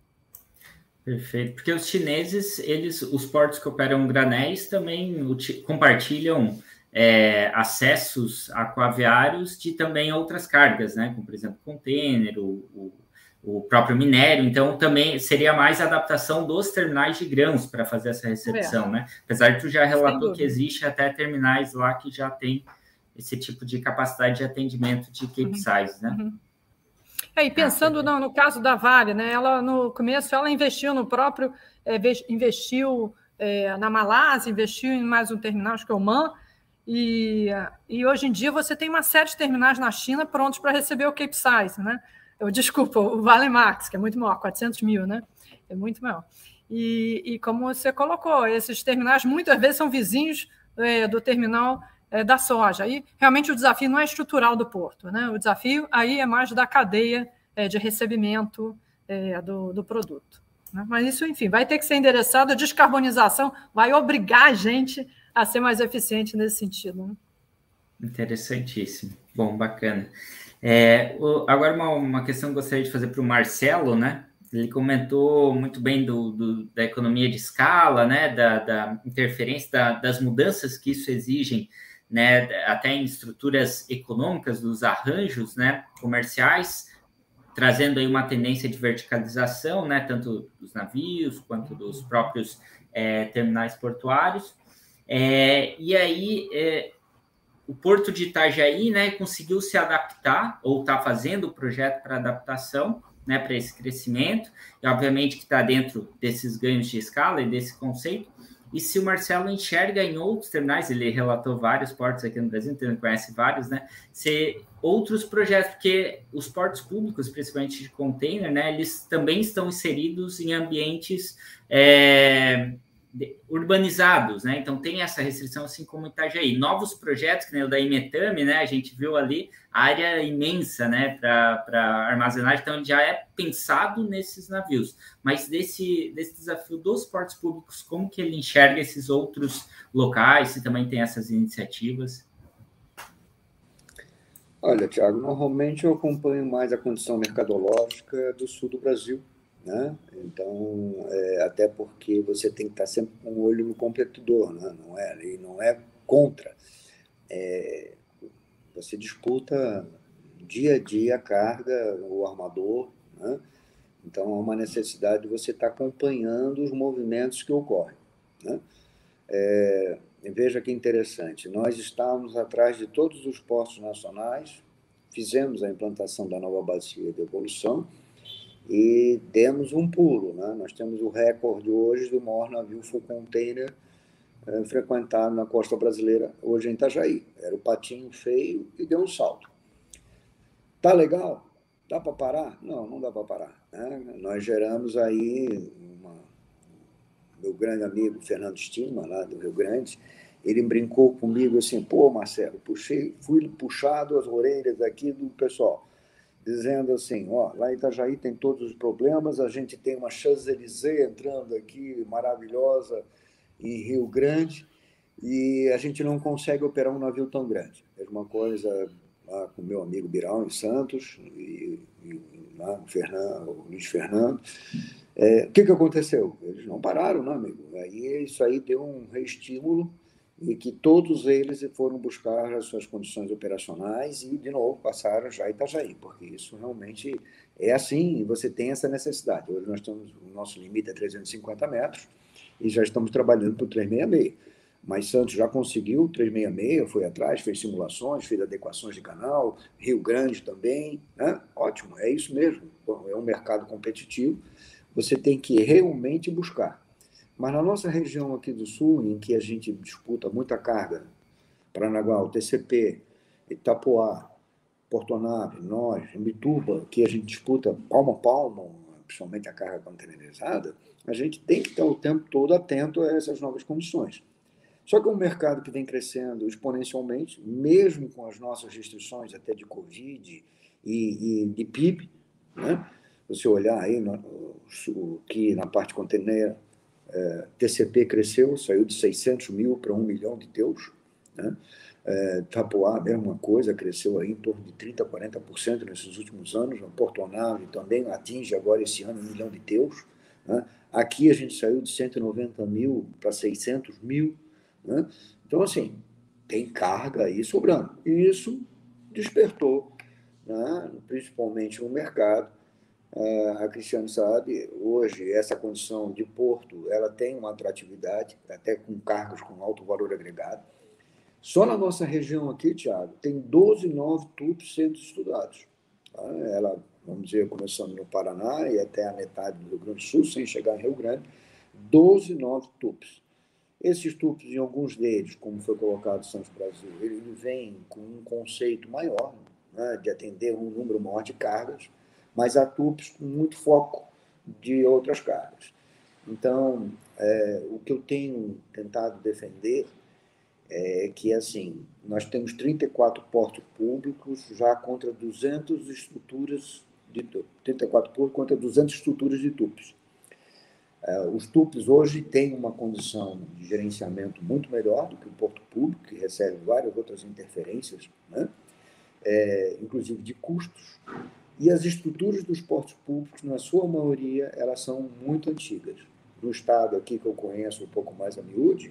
Speaker 2: Perfeito, porque os chineses, eles, os portos que operam granéis também compartilham é, acessos aquaviários de também outras cargas, né? Como, por exemplo, container, o, o, o próprio minério. Então, também seria mais adaptação dos terminais de grãos para fazer essa recepção, é. né? Apesar de tu já relatou que existe até terminais lá que já tem esse tipo de capacidade de atendimento de Capesize, uhum. né? Uhum.
Speaker 3: É, e pensando ah, no, no caso da Vale, né? Ela no começo ela investiu no próprio, é, investiu é, na Malásia, investiu em mais um terminal, acho que é o Oman, e, e hoje em dia você tem uma série de terminais na China prontos para receber o Capesize, né? Eu, desculpa, o Vale Max, que é muito maior, quatrocentos mil, né? É muito maior. E, e como você colocou, esses terminais muitas vezes são vizinhos é, do terminal é, da soja. Aí realmente o desafio não é estrutural do porto, né? O desafio aí é mais da cadeia é, de recebimento é, do, do produto. Né? Mas isso, enfim, vai ter que ser endereçado. A descarbonização vai obrigar a gente a ser mais eficiente nesse sentido. Né?
Speaker 2: Interessantíssimo. Bom, bacana. É, o, agora, uma, uma questão que eu gostaria de fazer para o Marcelo, né? Ele comentou muito bem do, do, da economia de escala, né? Da, da interferência, da, das mudanças que isso exigem, né? Até em estruturas econômicas dos arranjos, né? Comerciais, trazendo aí uma tendência de verticalização, né? Tanto dos navios quanto dos próprios é, terminais portuários. É, e aí, é, o Porto de Itajaí, né, conseguiu se adaptar, ou está fazendo o projeto para adaptação, né, para esse crescimento, e obviamente que está dentro desses ganhos de escala e desse conceito. E se o Marcelo enxerga em outros terminais, ele relatou vários portos aqui no Brasil, então ele conhece vários, né, se outros projetos, porque os portos públicos, principalmente de container, né, eles também estão inseridos em ambientes é, de, urbanizados, né? Então tem essa restrição, assim como Itajaí. Novos projetos, que nem o da Imetame, né? A gente viu ali área imensa, né? Para armazenagem, então já é pensado nesses navios. Mas desse, desse desafio dos portos públicos, como que ele enxerga esses outros locais, se também tem essas iniciativas?
Speaker 4: Olha, Tiago, normalmente eu acompanho mais a condição mercadológica do sul do Brasil, né? Então, é, até porque você tem que estar sempre com o olho no competidor, né? Não é, e não é contra. É, você disputa dia a dia a carga, o armador, né? Então, há uma necessidade de você estar acompanhando os movimentos que ocorrem, né? É, veja que interessante, nós estávamos atrás de todos os portos nacionais, fizemos a implantação da nova bacia de evolução e demos um pulo, né? Nós temos o recorde hoje do maior navio full container é, frequentado na costa brasileira, hoje em Itajaí. Era o patinho feio e deu um salto. Tá legal? Dá para parar? Não, não dá para parar, né? Nós geramos aí uma... meu grande amigo Fernando Stima, lá do Rio Grande, ele brincou comigo assim, pô, Marcelo, puxei, fui puxado as orelhas aqui do pessoal, dizendo assim, ó, lá em Itajaí tem todos os problemas, a gente tem uma Champs-Élysées entrando aqui, maravilhosa, em Rio Grande, e a gente não consegue operar um navio tão grande. Mesma coisa lá com o meu amigo Biral, em Santos, e, e lá o, Fernando, o Luiz Fernando. É, o que, que aconteceu? Eles não pararam, né, amigo? Aí isso aí deu um reestímulo e que todos eles foram buscar as suas condições operacionais e, de novo, passaram já a Itajaí, porque isso realmente é assim e você tem essa necessidade. Hoje nós temos, o nosso limite é trezentos e cinquenta metros e já estamos trabalhando para o trezentos e sessenta e seis. Mas Santos já conseguiu o trezentos e sessenta e seis, foi atrás, fez simulações, fez adequações de canal, Rio Grande também, né? Ótimo, é isso mesmo, é um mercado competitivo, você tem que realmente buscar. Mas na nossa região aqui do Sul, em que a gente disputa muita carga, Paranaguá, o T C P, Itapoá, Porto Alegre, nós, Imbituba, que a gente disputa palmo a palmo, principalmente a carga containerizada, a gente tem que estar o tempo todo atento a essas novas condições. Só que é um mercado que vem crescendo exponencialmente, mesmo com as nossas restrições até de Covid e, e de P I B, né? Você olhar aí no, o, que na parte container, é, T C P cresceu, saiu de seiscentos mil para um milhão de teus, né? É, Tapoá, a mesma coisa, cresceu aí em torno de trinta por cento, quarenta por cento nesses últimos anos. O Porto Alegre também atinge agora esse ano um milhão de teus, né? Aqui a gente saiu de cento e noventa mil para seiscentos mil, né? Então, assim, tem carga aí sobrando. E isso despertou, né, principalmente no mercado. A Cristiane sabe, hoje, essa condição de porto, ela tem uma atratividade, até com cargos com alto valor agregado. Só na nossa região aqui, Tiago, tem doze novos T U Ps sendo estudados. Ela, vamos dizer, começando no Paraná e até a metade do Rio Grande do Sul, sem chegar em Rio Grande, doze novos T U Ps. Esses T U Ps, em alguns deles, como foi colocado no Santos Brasil, ele vem com um conceito maior, né, de atender um número maior de cargas, mas há T U Ps com muito foco de outras cargas. Então, é, o que eu tenho tentado defender é que, assim, nós temos trinta e quatro portos públicos já contra duzentas estruturas de trinta e quatro portos contra duzentas estruturas de T U Ps. É, os T U Ps hoje têm uma condição de gerenciamento muito melhor do que o porto público, que recebe várias outras interferências, né? É, inclusive de custos. E as estruturas dos portos públicos, na sua maioria, elas são muito antigas. No estado aqui que eu conheço um pouco mais a miúde,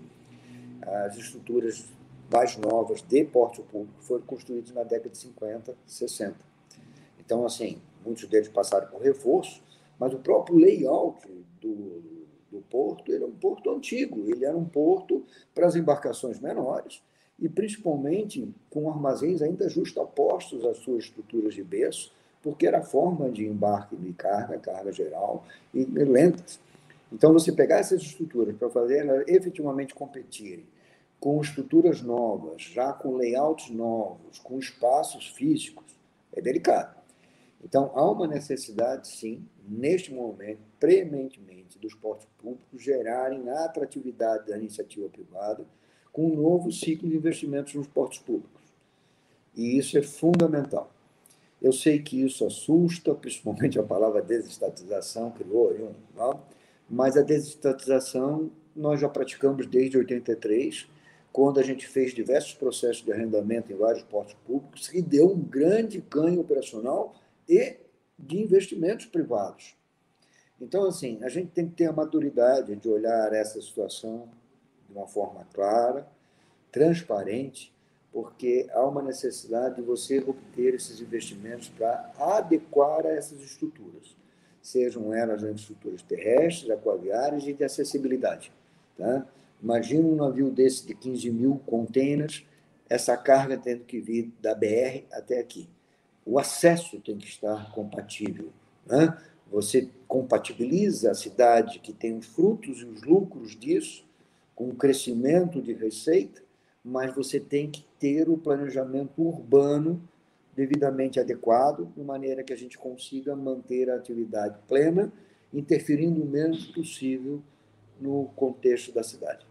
Speaker 4: as estruturas mais novas de porto público foram construídas na década de cinquenta, sessenta. Então, assim, muitos deles passaram por reforço, mas o próprio layout do, do porto, ele é um porto antigo, ele era um porto para as embarcações menores e, principalmente, com armazéns ainda justapostos às suas estruturas de berço, porque era a forma de embarque de carga, carga geral, e lentas. Então, você pegar essas estruturas para fazer elas efetivamente competirem com estruturas novas, já com layouts novos, com espaços físicos, é delicado. Então, há uma necessidade, sim, neste momento, preeminentemente, dos portos públicos gerarem a atratividade da iniciativa privada com um novo ciclo de investimentos nos portos públicos. E isso é fundamental. Eu sei que isso assusta, principalmente a palavra desestatização, criou aí um... Não? Mas a desestatização nós já praticamos desde oitenta e três, quando a gente fez diversos processos de arrendamento em vários portos públicos, que deu um grande ganho operacional e de investimentos privados. Então, assim, a gente tem que ter a maturidade de olhar essa situação de uma forma clara, transparente, porque há uma necessidade de você obter esses investimentos para adequar a essas estruturas, sejam elas infraestruturas terrestres, aquaviárias e de acessibilidade. Tá? Imagina um navio desse de quinze mil containers, essa carga tendo que vir da B R até aqui. O acesso tem que estar compatível. Né? Você compatibiliza a cidade que tem os frutos e os lucros disso, com o crescimento de receita, mas você tem que ter o planejamento urbano devidamente adequado, de maneira que a gente consiga manter a atividade plena, interferindo o menos possível no contexto da cidade.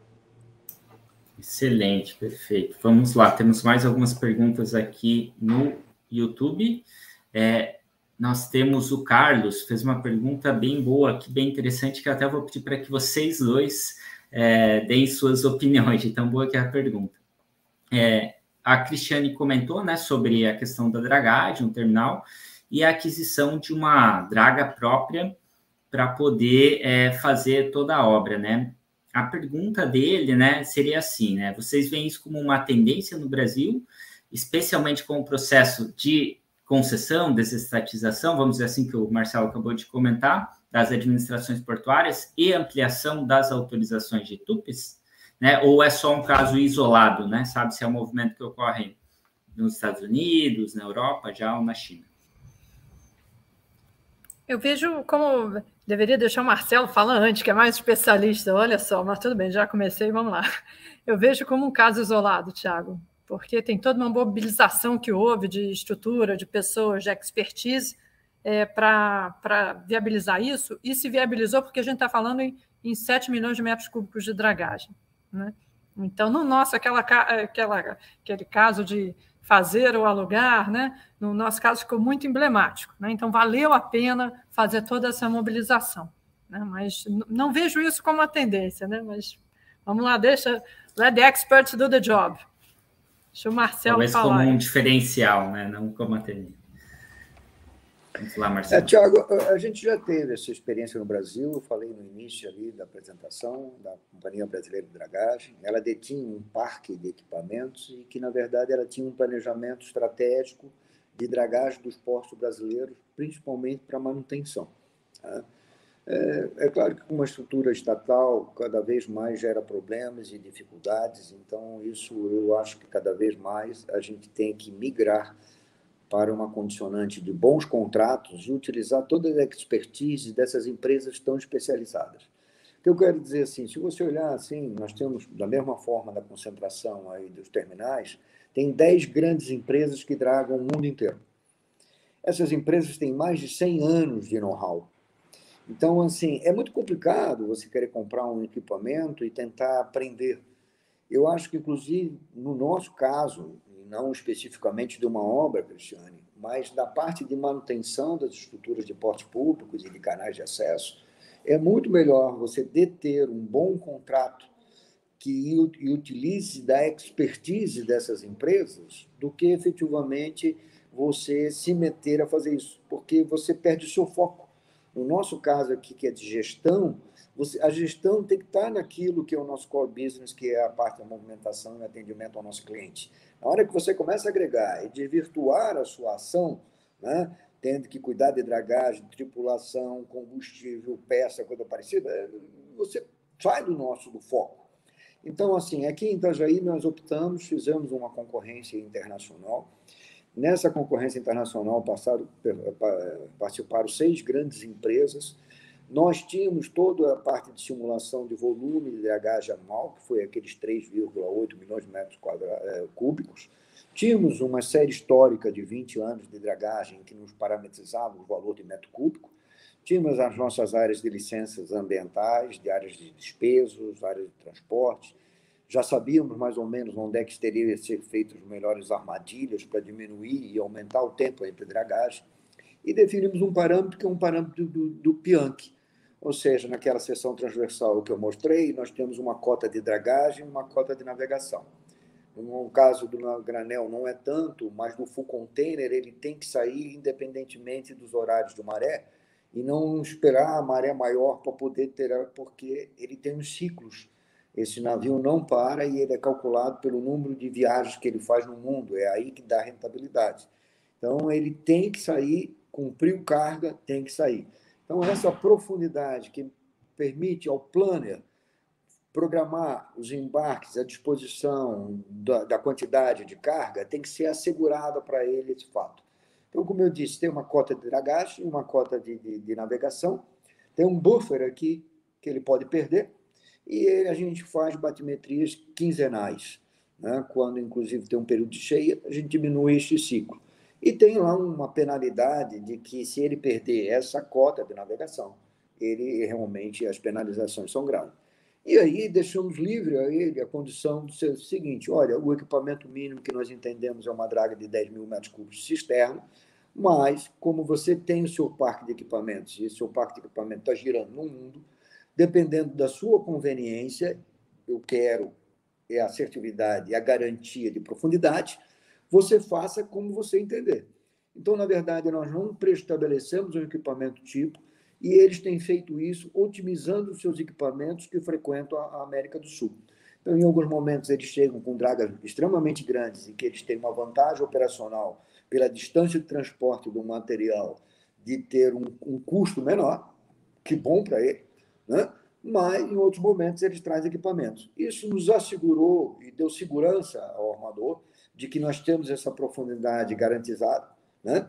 Speaker 2: Excelente, perfeito. Vamos lá, temos mais algumas perguntas aqui no YouTube. É, nós temos o Carlos, fez uma pergunta bem boa aqui, bem interessante, que eu até vou pedir para que vocês dois é, deem suas opiniões, de tão boa que é a pergunta. É, a Cristiane comentou, né, sobre a questão da dragagem, um terminal, e a aquisição de uma draga própria para poder é, fazer toda a obra, né? A pergunta dele, né, seria assim, né? Vocês veem isso como uma tendência no Brasil, especialmente com o processo de concessão, desestatização, vamos dizer assim, que o Marcelo acabou de comentar, das administrações portuárias e ampliação das autorizações de T U Ps, né? Ou é só um caso isolado, né? Sabe se é um movimento que ocorre nos Estados Unidos, na Europa, já ou na China?
Speaker 3: Eu vejo como... Deveria deixar o Marcelo falar antes, que é mais especialista. Olha só, mas tudo bem, já comecei, vamos lá. Eu vejo como um caso isolado, Tiago, porque tem toda uma mobilização que houve de estrutura, de pessoas, de expertise é, para viabilizar isso, e se viabilizou porque a gente está falando em, em sete milhões de metros cúbicos de dragagem. Né? Então, no nosso, aquela, aquela, aquele caso de fazer ou alugar, né? No nosso caso ficou muito emblemático, né? Então valeu a pena fazer toda essa mobilização, né? Mas não vejo isso como uma tendência, né? Mas vamos lá, deixa let the experts do the job. Deixa o Marcelo
Speaker 2: Talvez
Speaker 3: falar.
Speaker 2: Talvez como um diferencial, né? Não como uma tendência. Vamos lá, Marcelo.
Speaker 4: É, Tiago, a gente já teve essa experiência no Brasil, eu falei no início ali da apresentação da Companhia Brasileira de Dragagem. Ela detinha um parque de equipamentos e que, na verdade, ela tinha um planejamento estratégico de dragagem dos portos brasileiros, principalmente para manutenção. Tá? É, é claro que uma estrutura estatal cada vez mais gera problemas e dificuldades, então isso eu acho que cada vez mais a gente tem que migrar para uma condicionante de bons contratos e utilizar toda a expertise dessas empresas tão especializadas. O que eu quero dizer assim, se você olhar assim, nós temos, da mesma forma da concentração aí dos terminais, tem dez grandes empresas que dragam o mundo inteiro. Essas empresas têm mais de cem anos de know-how. Então, assim, é muito complicado você querer comprar um equipamento e tentar aprender. Eu acho que, inclusive, no nosso caso, não especificamente de uma obra, Cristiane, mas da parte de manutenção das estruturas de portos públicos e de canais de acesso, é muito melhor você deter um bom contrato que utilize da expertise dessas empresas do que, efetivamente, você se meter a fazer isso, porque você perde o seu foco. No nosso caso aqui, que é de gestão, você, a gestão tem que estar naquilo que é o nosso core business, que é a parte da movimentação e atendimento ao nosso cliente. Na hora que você começa a agregar e desvirtuar a sua ação, né, tendo que cuidar de dragagem, tripulação, combustível, peça, coisa parecida, você sai do nosso do foco. Então, assim, aqui em Itajaí nós optamos, fizemos uma concorrência internacional. Nessa concorrência internacional passaram, participaram seis grandes empresas. Nós tínhamos toda a parte de simulação de volume de dragagem anual, que foi aqueles três vírgula oito milhões de metros quadrados, cúbicos, Tínhamos uma série histórica de vinte anos de dragagem que nos parametrizava o valor de metro cúbico. Tínhamos as nossas áreas de licenças ambientais, de áreas de despesos, áreas de transporte. Já sabíamos mais ou menos onde é que teriam que ser feitas as melhores armadilhas para diminuir e aumentar o tempo entre dragagem. E definimos um parâmetro que é um parâmetro do, do Pianchi. Ou seja, naquela seção transversal que eu mostrei, nós temos uma cota de dragagem e uma cota de navegação. No caso do granel não é tanto, mas no full container ele tem que sair independentemente dos horários de maré e não esperar a maré maior para poder ter, porque ele tem uns ciclos. Esse navio não para e ele é calculado pelo número de viagens que ele faz no mundo, é aí que dá rentabilidade. Então, ele tem que sair, cumpriu carga, tem que sair. Então, essa profundidade que permite ao planner programar os embarques à disposição da, da quantidade de carga tem que ser assegurada para ele esse fato. Então, como eu disse, tem uma cota de dragagem, uma cota de, de, de navegação, tem um buffer aqui que ele pode perder, e ele, a gente faz batimetrias quinzenais, né? Quando, inclusive, tem um período de cheia, a gente diminui este ciclo. E tem lá uma penalidade de que, se ele perder essa cota de navegação, ele realmente, as penalizações são graves. E aí deixamos livre a ele a condição de ser o seguinte: olha, o equipamento mínimo que nós entendemos é uma draga de dez mil metros cúbicos cisterna, mas como você tem o seu parque de equipamentos, e o seu parque de equipamento está girando no mundo, dependendo da sua conveniência, eu quero é a assertividade e a garantia de profundidade, você faça como você entender. Então, na verdade, nós não preestabelecemos um equipamento tipo, e eles têm feito isso otimizando os seus equipamentos que frequentam a América do Sul. Então, em alguns momentos, eles chegam com dragas extremamente grandes e que eles têm uma vantagem operacional pela distância de transporte do material de ter um, um custo menor, que bom para ele, né? Mas, em outros momentos, eles trazem equipamentos. Isso nos assegurou e deu segurança ao armador de que nós temos essa profundidade garantizada, né?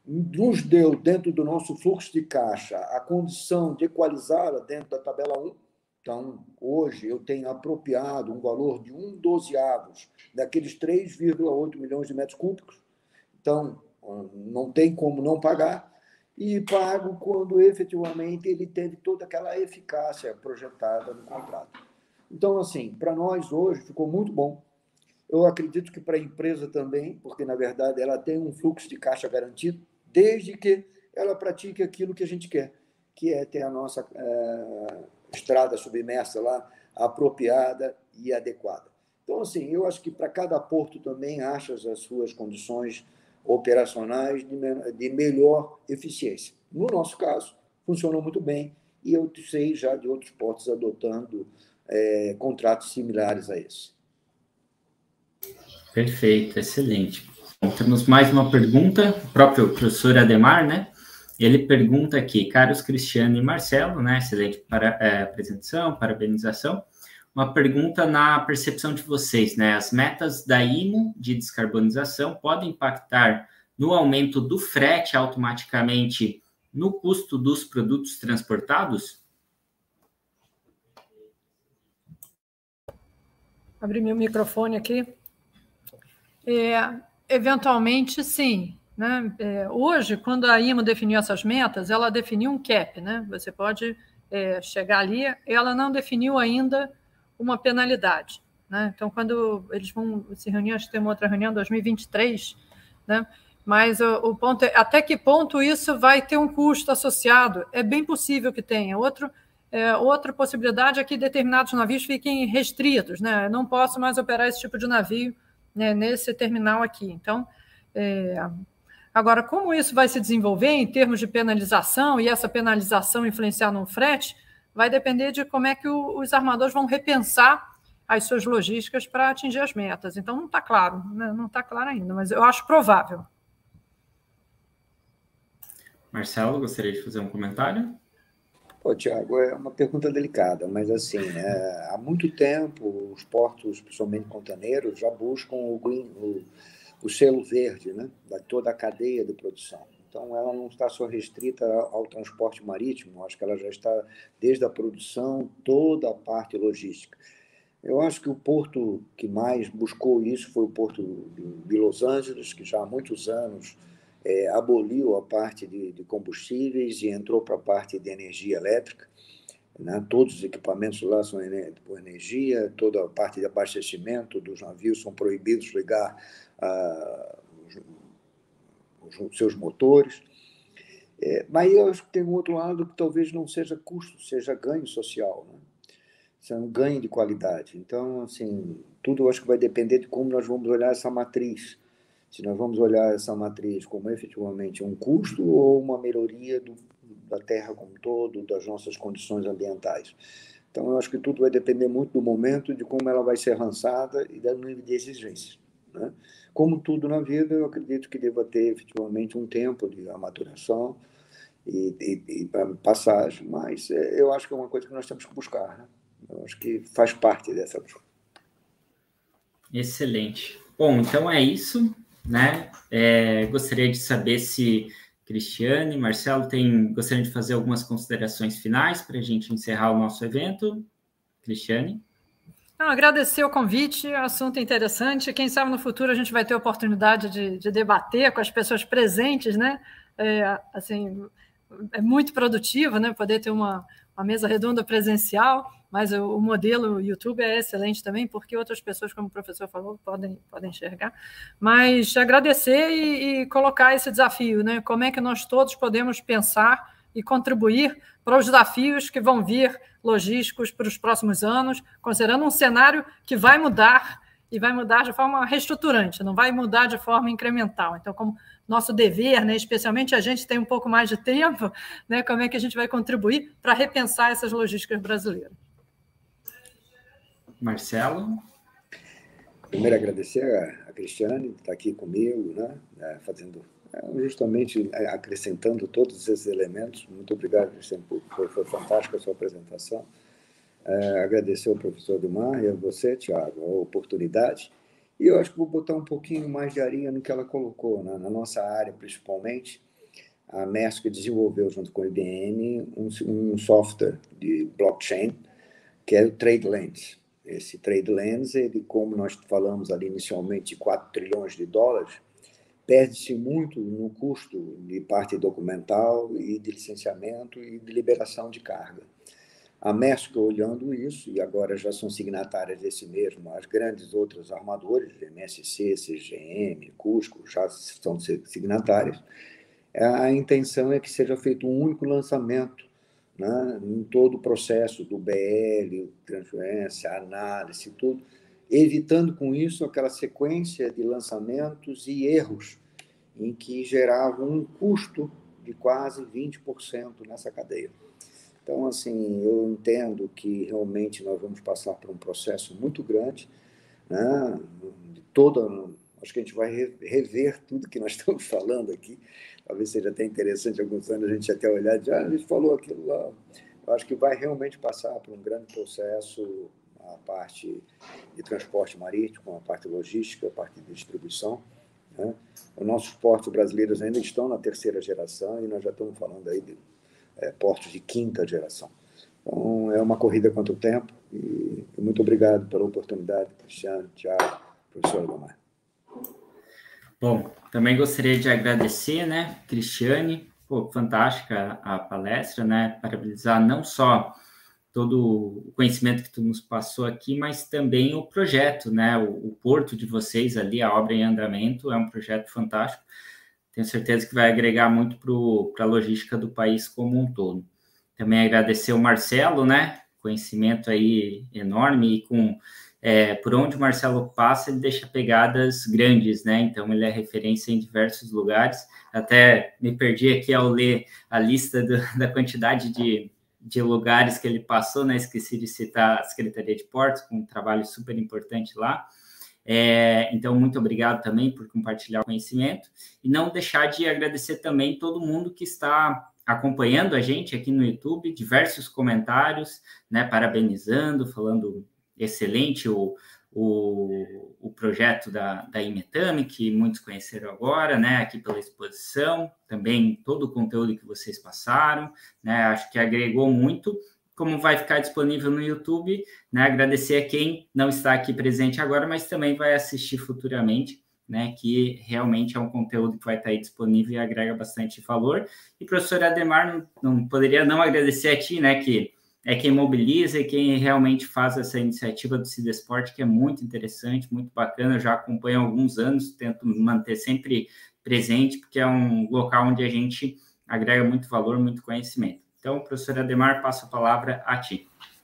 Speaker 4: Nos deu, dentro do nosso fluxo de caixa, a condição de equalizá-la dentro da tabela um. Então, hoje, eu tenho apropriado um valor de um dozeavos daqueles três vírgula oito milhões de metros cúbicos. Então, não tem como não pagar. E pago quando, efetivamente, ele teve toda aquela eficácia projetada no contrato. Então, assim, para nós, hoje, ficou muito bom. Eu acredito que para a empresa também, porque, na verdade, ela tem um fluxo de caixa garantido, desde que ela pratique aquilo que a gente quer, que é ter a nossa é, estrada submersa lá apropriada e adequada. Então, assim, eu acho que para cada porto também acha as suas condições operacionais de, de melhor eficiência. No nosso caso, funcionou muito bem e eu sei já de outros portos adotando é, contratos similares a esse.
Speaker 2: Perfeito, excelente. Bom, temos mais uma pergunta, o próprio professor Ademar, né? Ele pergunta aqui, caros Cristiano e Marcelo, né? Excelente para, é, apresentação, parabenização. Uma pergunta na percepção de vocês, né? As metas da I M O de descarbonização podem impactar no aumento do frete automaticamente no custo dos produtos transportados?
Speaker 3: Abri meu microfone aqui. É, eventualmente, sim. Né? É, hoje, quando a I M O definiu essas metas, ela definiu um cap, né? Você pode é, chegar ali, ela não definiu ainda uma penalidade. Né? Então, quando eles vão se reunir, acho que tem uma outra reunião em dois mil e vinte e três, né? Mas o, o ponto é, até que ponto isso vai ter um custo associado? É bem possível que tenha. Outro, é, outra possibilidade é que determinados navios fiquem restritos, né? Eu não posso mais operar esse tipo de navio, né, nesse terminal aqui. Então, é, agora, como isso vai se desenvolver em termos de penalização e essa penalização influenciar no frete, vai depender de como é que o, os armadores vão repensar as suas logísticas para atingir as metas. Então, não está claro, né? Não está claro ainda, mas eu acho provável.
Speaker 2: Marcelo, gostaria de fazer um comentário?
Speaker 4: Pô, Tiago, é uma pergunta delicada, mas assim, é, há muito tempo os portos, principalmente contaneiros, já buscam o, green, o, o selo verde, né, da toda a cadeia de produção. Então, ela não está só restrita ao transporte marítimo, acho que ela já está desde a produção, toda a parte logística. Eu acho que o porto que mais buscou isso foi o porto de Los Angeles, que já há muitos anos é, aboliu a parte de, de combustíveis e entrou para a parte de energia elétrica. Né? Todos os equipamentos lá são por energia, toda a parte de abastecimento dos navios são proibidos de ligar ah, os, os seus motores. É, mas eu acho que tem um outro lado que talvez não seja custo, seja ganho social, né? Isso é um ganho de qualidade. Então, assim, tudo eu acho que vai depender de como nós vamos olhar essa matriz. Se nós vamos olhar essa matriz como efetivamente um custo ou uma melhoria do, da terra como um todo, das nossas condições ambientais. Então, eu acho que tudo vai depender muito do momento, de como ela vai ser lançada e do nível de exigência, né? Como tudo na vida, eu acredito que deva ter efetivamente um tempo de amaturação e, e, e passagem, mas eu acho que é uma coisa que nós temos que buscar, né? Eu acho que faz parte dessa busca.
Speaker 2: Excelente. Bom, então é isso, né? É, gostaria de saber se Cristiane, Marcelo, tem, gostariam de fazer algumas considerações finais para a gente encerrar o nosso evento. Cristiane?
Speaker 3: Não, agradecer o convite, assunto interessante. Quem sabe no futuro a gente vai ter a oportunidade de, de debater com as pessoas presentes, né? É, assim, é muito produtivo, né? Poder ter uma, uma mesa redonda presencial, mas o, o modelo YouTube é excelente também, porque outras pessoas, como o professor falou, podem, podem enxergar. Mas agradecer e, e colocar esse desafio, né? Como é que nós todos podemos pensar e contribuir para os desafios que vão vir logísticos para os próximos anos, considerando um cenário que vai mudar e vai mudar de forma reestruturante, não vai mudar de forma incremental. Então, como nosso dever, né, especialmente a gente tem um pouco mais de tempo, né, como é que a gente vai contribuir para repensar essas logísticas brasileiras?
Speaker 2: Marcelo?
Speaker 4: Primeiro, agradecer a, a Cristiane, que está aqui comigo, né, fazendo, justamente acrescentando todos esses elementos. Muito obrigado, Cristiane, foi, foi fantástica a sua apresentação. É, agradecer ao professor Edmar e a você, Tiago, a oportunidade. E eu acho que vou botar um pouquinho mais de areia no que ela colocou, né? Na nossa área, principalmente. A Maersk desenvolveu, junto com a I B M, um, um software de blockchain, que é o TradeLens. Esse TradeLens, ele, como nós falamos ali inicialmente, de quatro trilhões de dólares, perde-se muito no custo de parte documental e de licenciamento e de liberação de carga. A Maersk, olhando isso, e agora já são signatárias desse mesmo, as grandes outras armadores, M S C, C G M, Cusco, já são signatárias, a intenção é que seja feito um único lançamento, né, em todo o processo do B L, transferência, análise, tudo, evitando com isso aquela sequência de lançamentos e erros em que geravam um custo de quase vinte por cento nessa cadeia. Então, assim, eu entendo que realmente nós vamos passar por um processo muito grande, né? De toda, acho que a gente vai rever tudo que nós estamos falando aqui. Talvez seja até interessante, alguns anos, a gente até olhar e dizer, ah, a gente falou aquilo lá. Eu acho que vai realmente passar por um grande processo, a parte de transporte marítimo, a parte logística, a parte de distribuição, né? Os nossos portos brasileiros ainda estão na terceira geração e nós já estamos falando aí de É, portos de quinta geração. Então, é uma corrida contra o tempo e, e muito obrigado pela oportunidade, Cristiano, Tiago, professor Edmar.
Speaker 2: Bom, também gostaria de agradecer, né, Cristiane, pô, fantástica a palestra, né, parabenizar não só todo o conhecimento que tu nos passou aqui, mas também o projeto, né, o, o porto de vocês ali, a obra em andamento, é um projeto fantástico. Tenho certeza que vai agregar muito para a logística do país como um todo. Também agradecer o Marcelo, né? Conhecimento aí enorme e com é, por onde o Marcelo passa, ele deixa pegadas grandes, né? Então, ele é referência em diversos lugares. Até me perdi aqui ao ler a lista do, da quantidade de, de lugares que ele passou, né? Esqueci de citar a Secretaria de Portos, com um trabalho super importante lá. É, então, muito obrigado também por compartilhar o conhecimento e não deixar de agradecer também todo mundo que está acompanhando a gente aqui no YouTube, diversos comentários, né, parabenizando, falando excelente o, o, o projeto da, da Imetame, que muitos conheceram agora, né, aqui pela exposição, também todo o conteúdo que vocês passaram, né, acho que agregou muito. como vai ficar disponível no YouTube, né? Agradecer a quem não está aqui presente agora, mas também vai assistir futuramente, né? Que realmente é um conteúdo que vai estar aí disponível e agrega bastante valor. E, professor Ademar, não, não poderia não agradecer a ti, né? Que é quem mobiliza e quem realmente faz essa iniciativa do Cidesport, que é muito interessante, muito bacana. Eu já acompanho há alguns anos, tento manter sempre presente, porque é um local onde a gente agrega muito valor, muito conhecimento. Então, professor Ademar, passo a palavra a ti.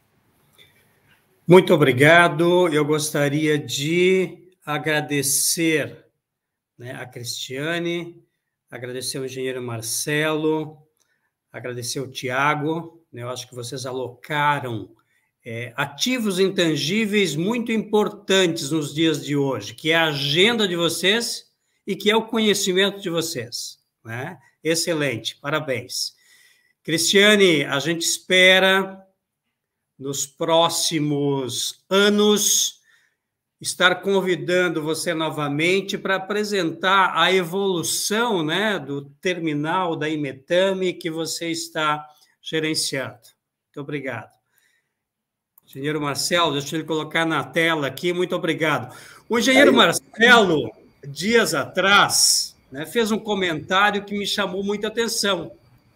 Speaker 1: Muito obrigado. Eu gostaria de agradecer, né, a Cristiane, agradecer ao engenheiro Marcelo, agradecer ao Tiago. Né, eu acho que vocês alocaram é, ativos intangíveis muito importantes nos dias de hoje, que é a agenda de vocês e que é o conhecimento de vocês. Né? Excelente, parabéns. Cristiane, a gente espera, nos próximos anos, estar convidando você novamente para apresentar a evolução, né, do terminal da Imetame que você está gerenciando. Muito obrigado. Engenheiro Marcelo, deixa eu colocar na tela aqui, muito obrigado. O engenheiro Marcelo, dias atrás, né, fez um comentário que me chamou muita atenção.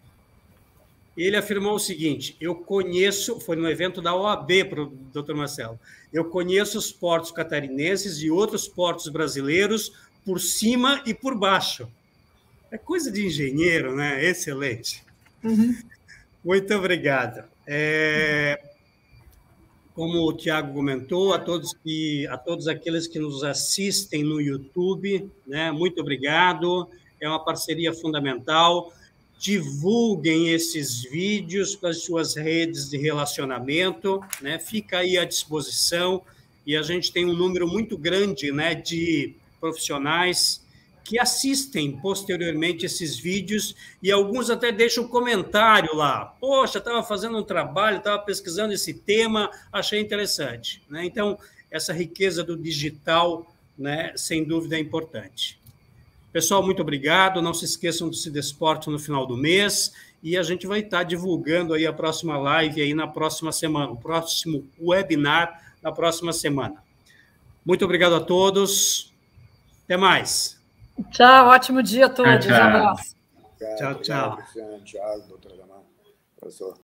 Speaker 1: Ele afirmou o seguinte: eu conheço, foi no evento da O A B, para o doutor Marcelo, eu conheço os portos catarinenses e outros portos brasileiros por cima e por baixo. É coisa de engenheiro, né? Excelente. Uhum. Muito obrigado. É, como o Tiago comentou, a todos, que, a todos aqueles que nos assistem no YouTube, né? Muito obrigado. É uma parceria fundamental. Divulguem esses vídeos para as suas redes de relacionamento, né? Fica aí à disposição, e a gente tem um número muito grande, né, de profissionais que assistem posteriormente esses vídeos, e alguns até deixam comentário lá. Poxa, estava fazendo um trabalho, estava pesquisando esse tema, achei interessante. Né? Então, essa riqueza do digital, né, sem dúvida é importante. Pessoal, muito obrigado. Não se esqueçam do Cidesport no final do mês, e a gente vai estar divulgando aí a próxima live aí na próxima semana, o próximo webinar na próxima semana. Muito obrigado a todos. Até mais.
Speaker 3: Tchau, ótimo dia a todos.
Speaker 2: Tchau, tchau.
Speaker 3: Um abraço.
Speaker 1: Tchau, tchau.
Speaker 4: Obrigado, Cristiano, Thiago, doutor Ademar, professor.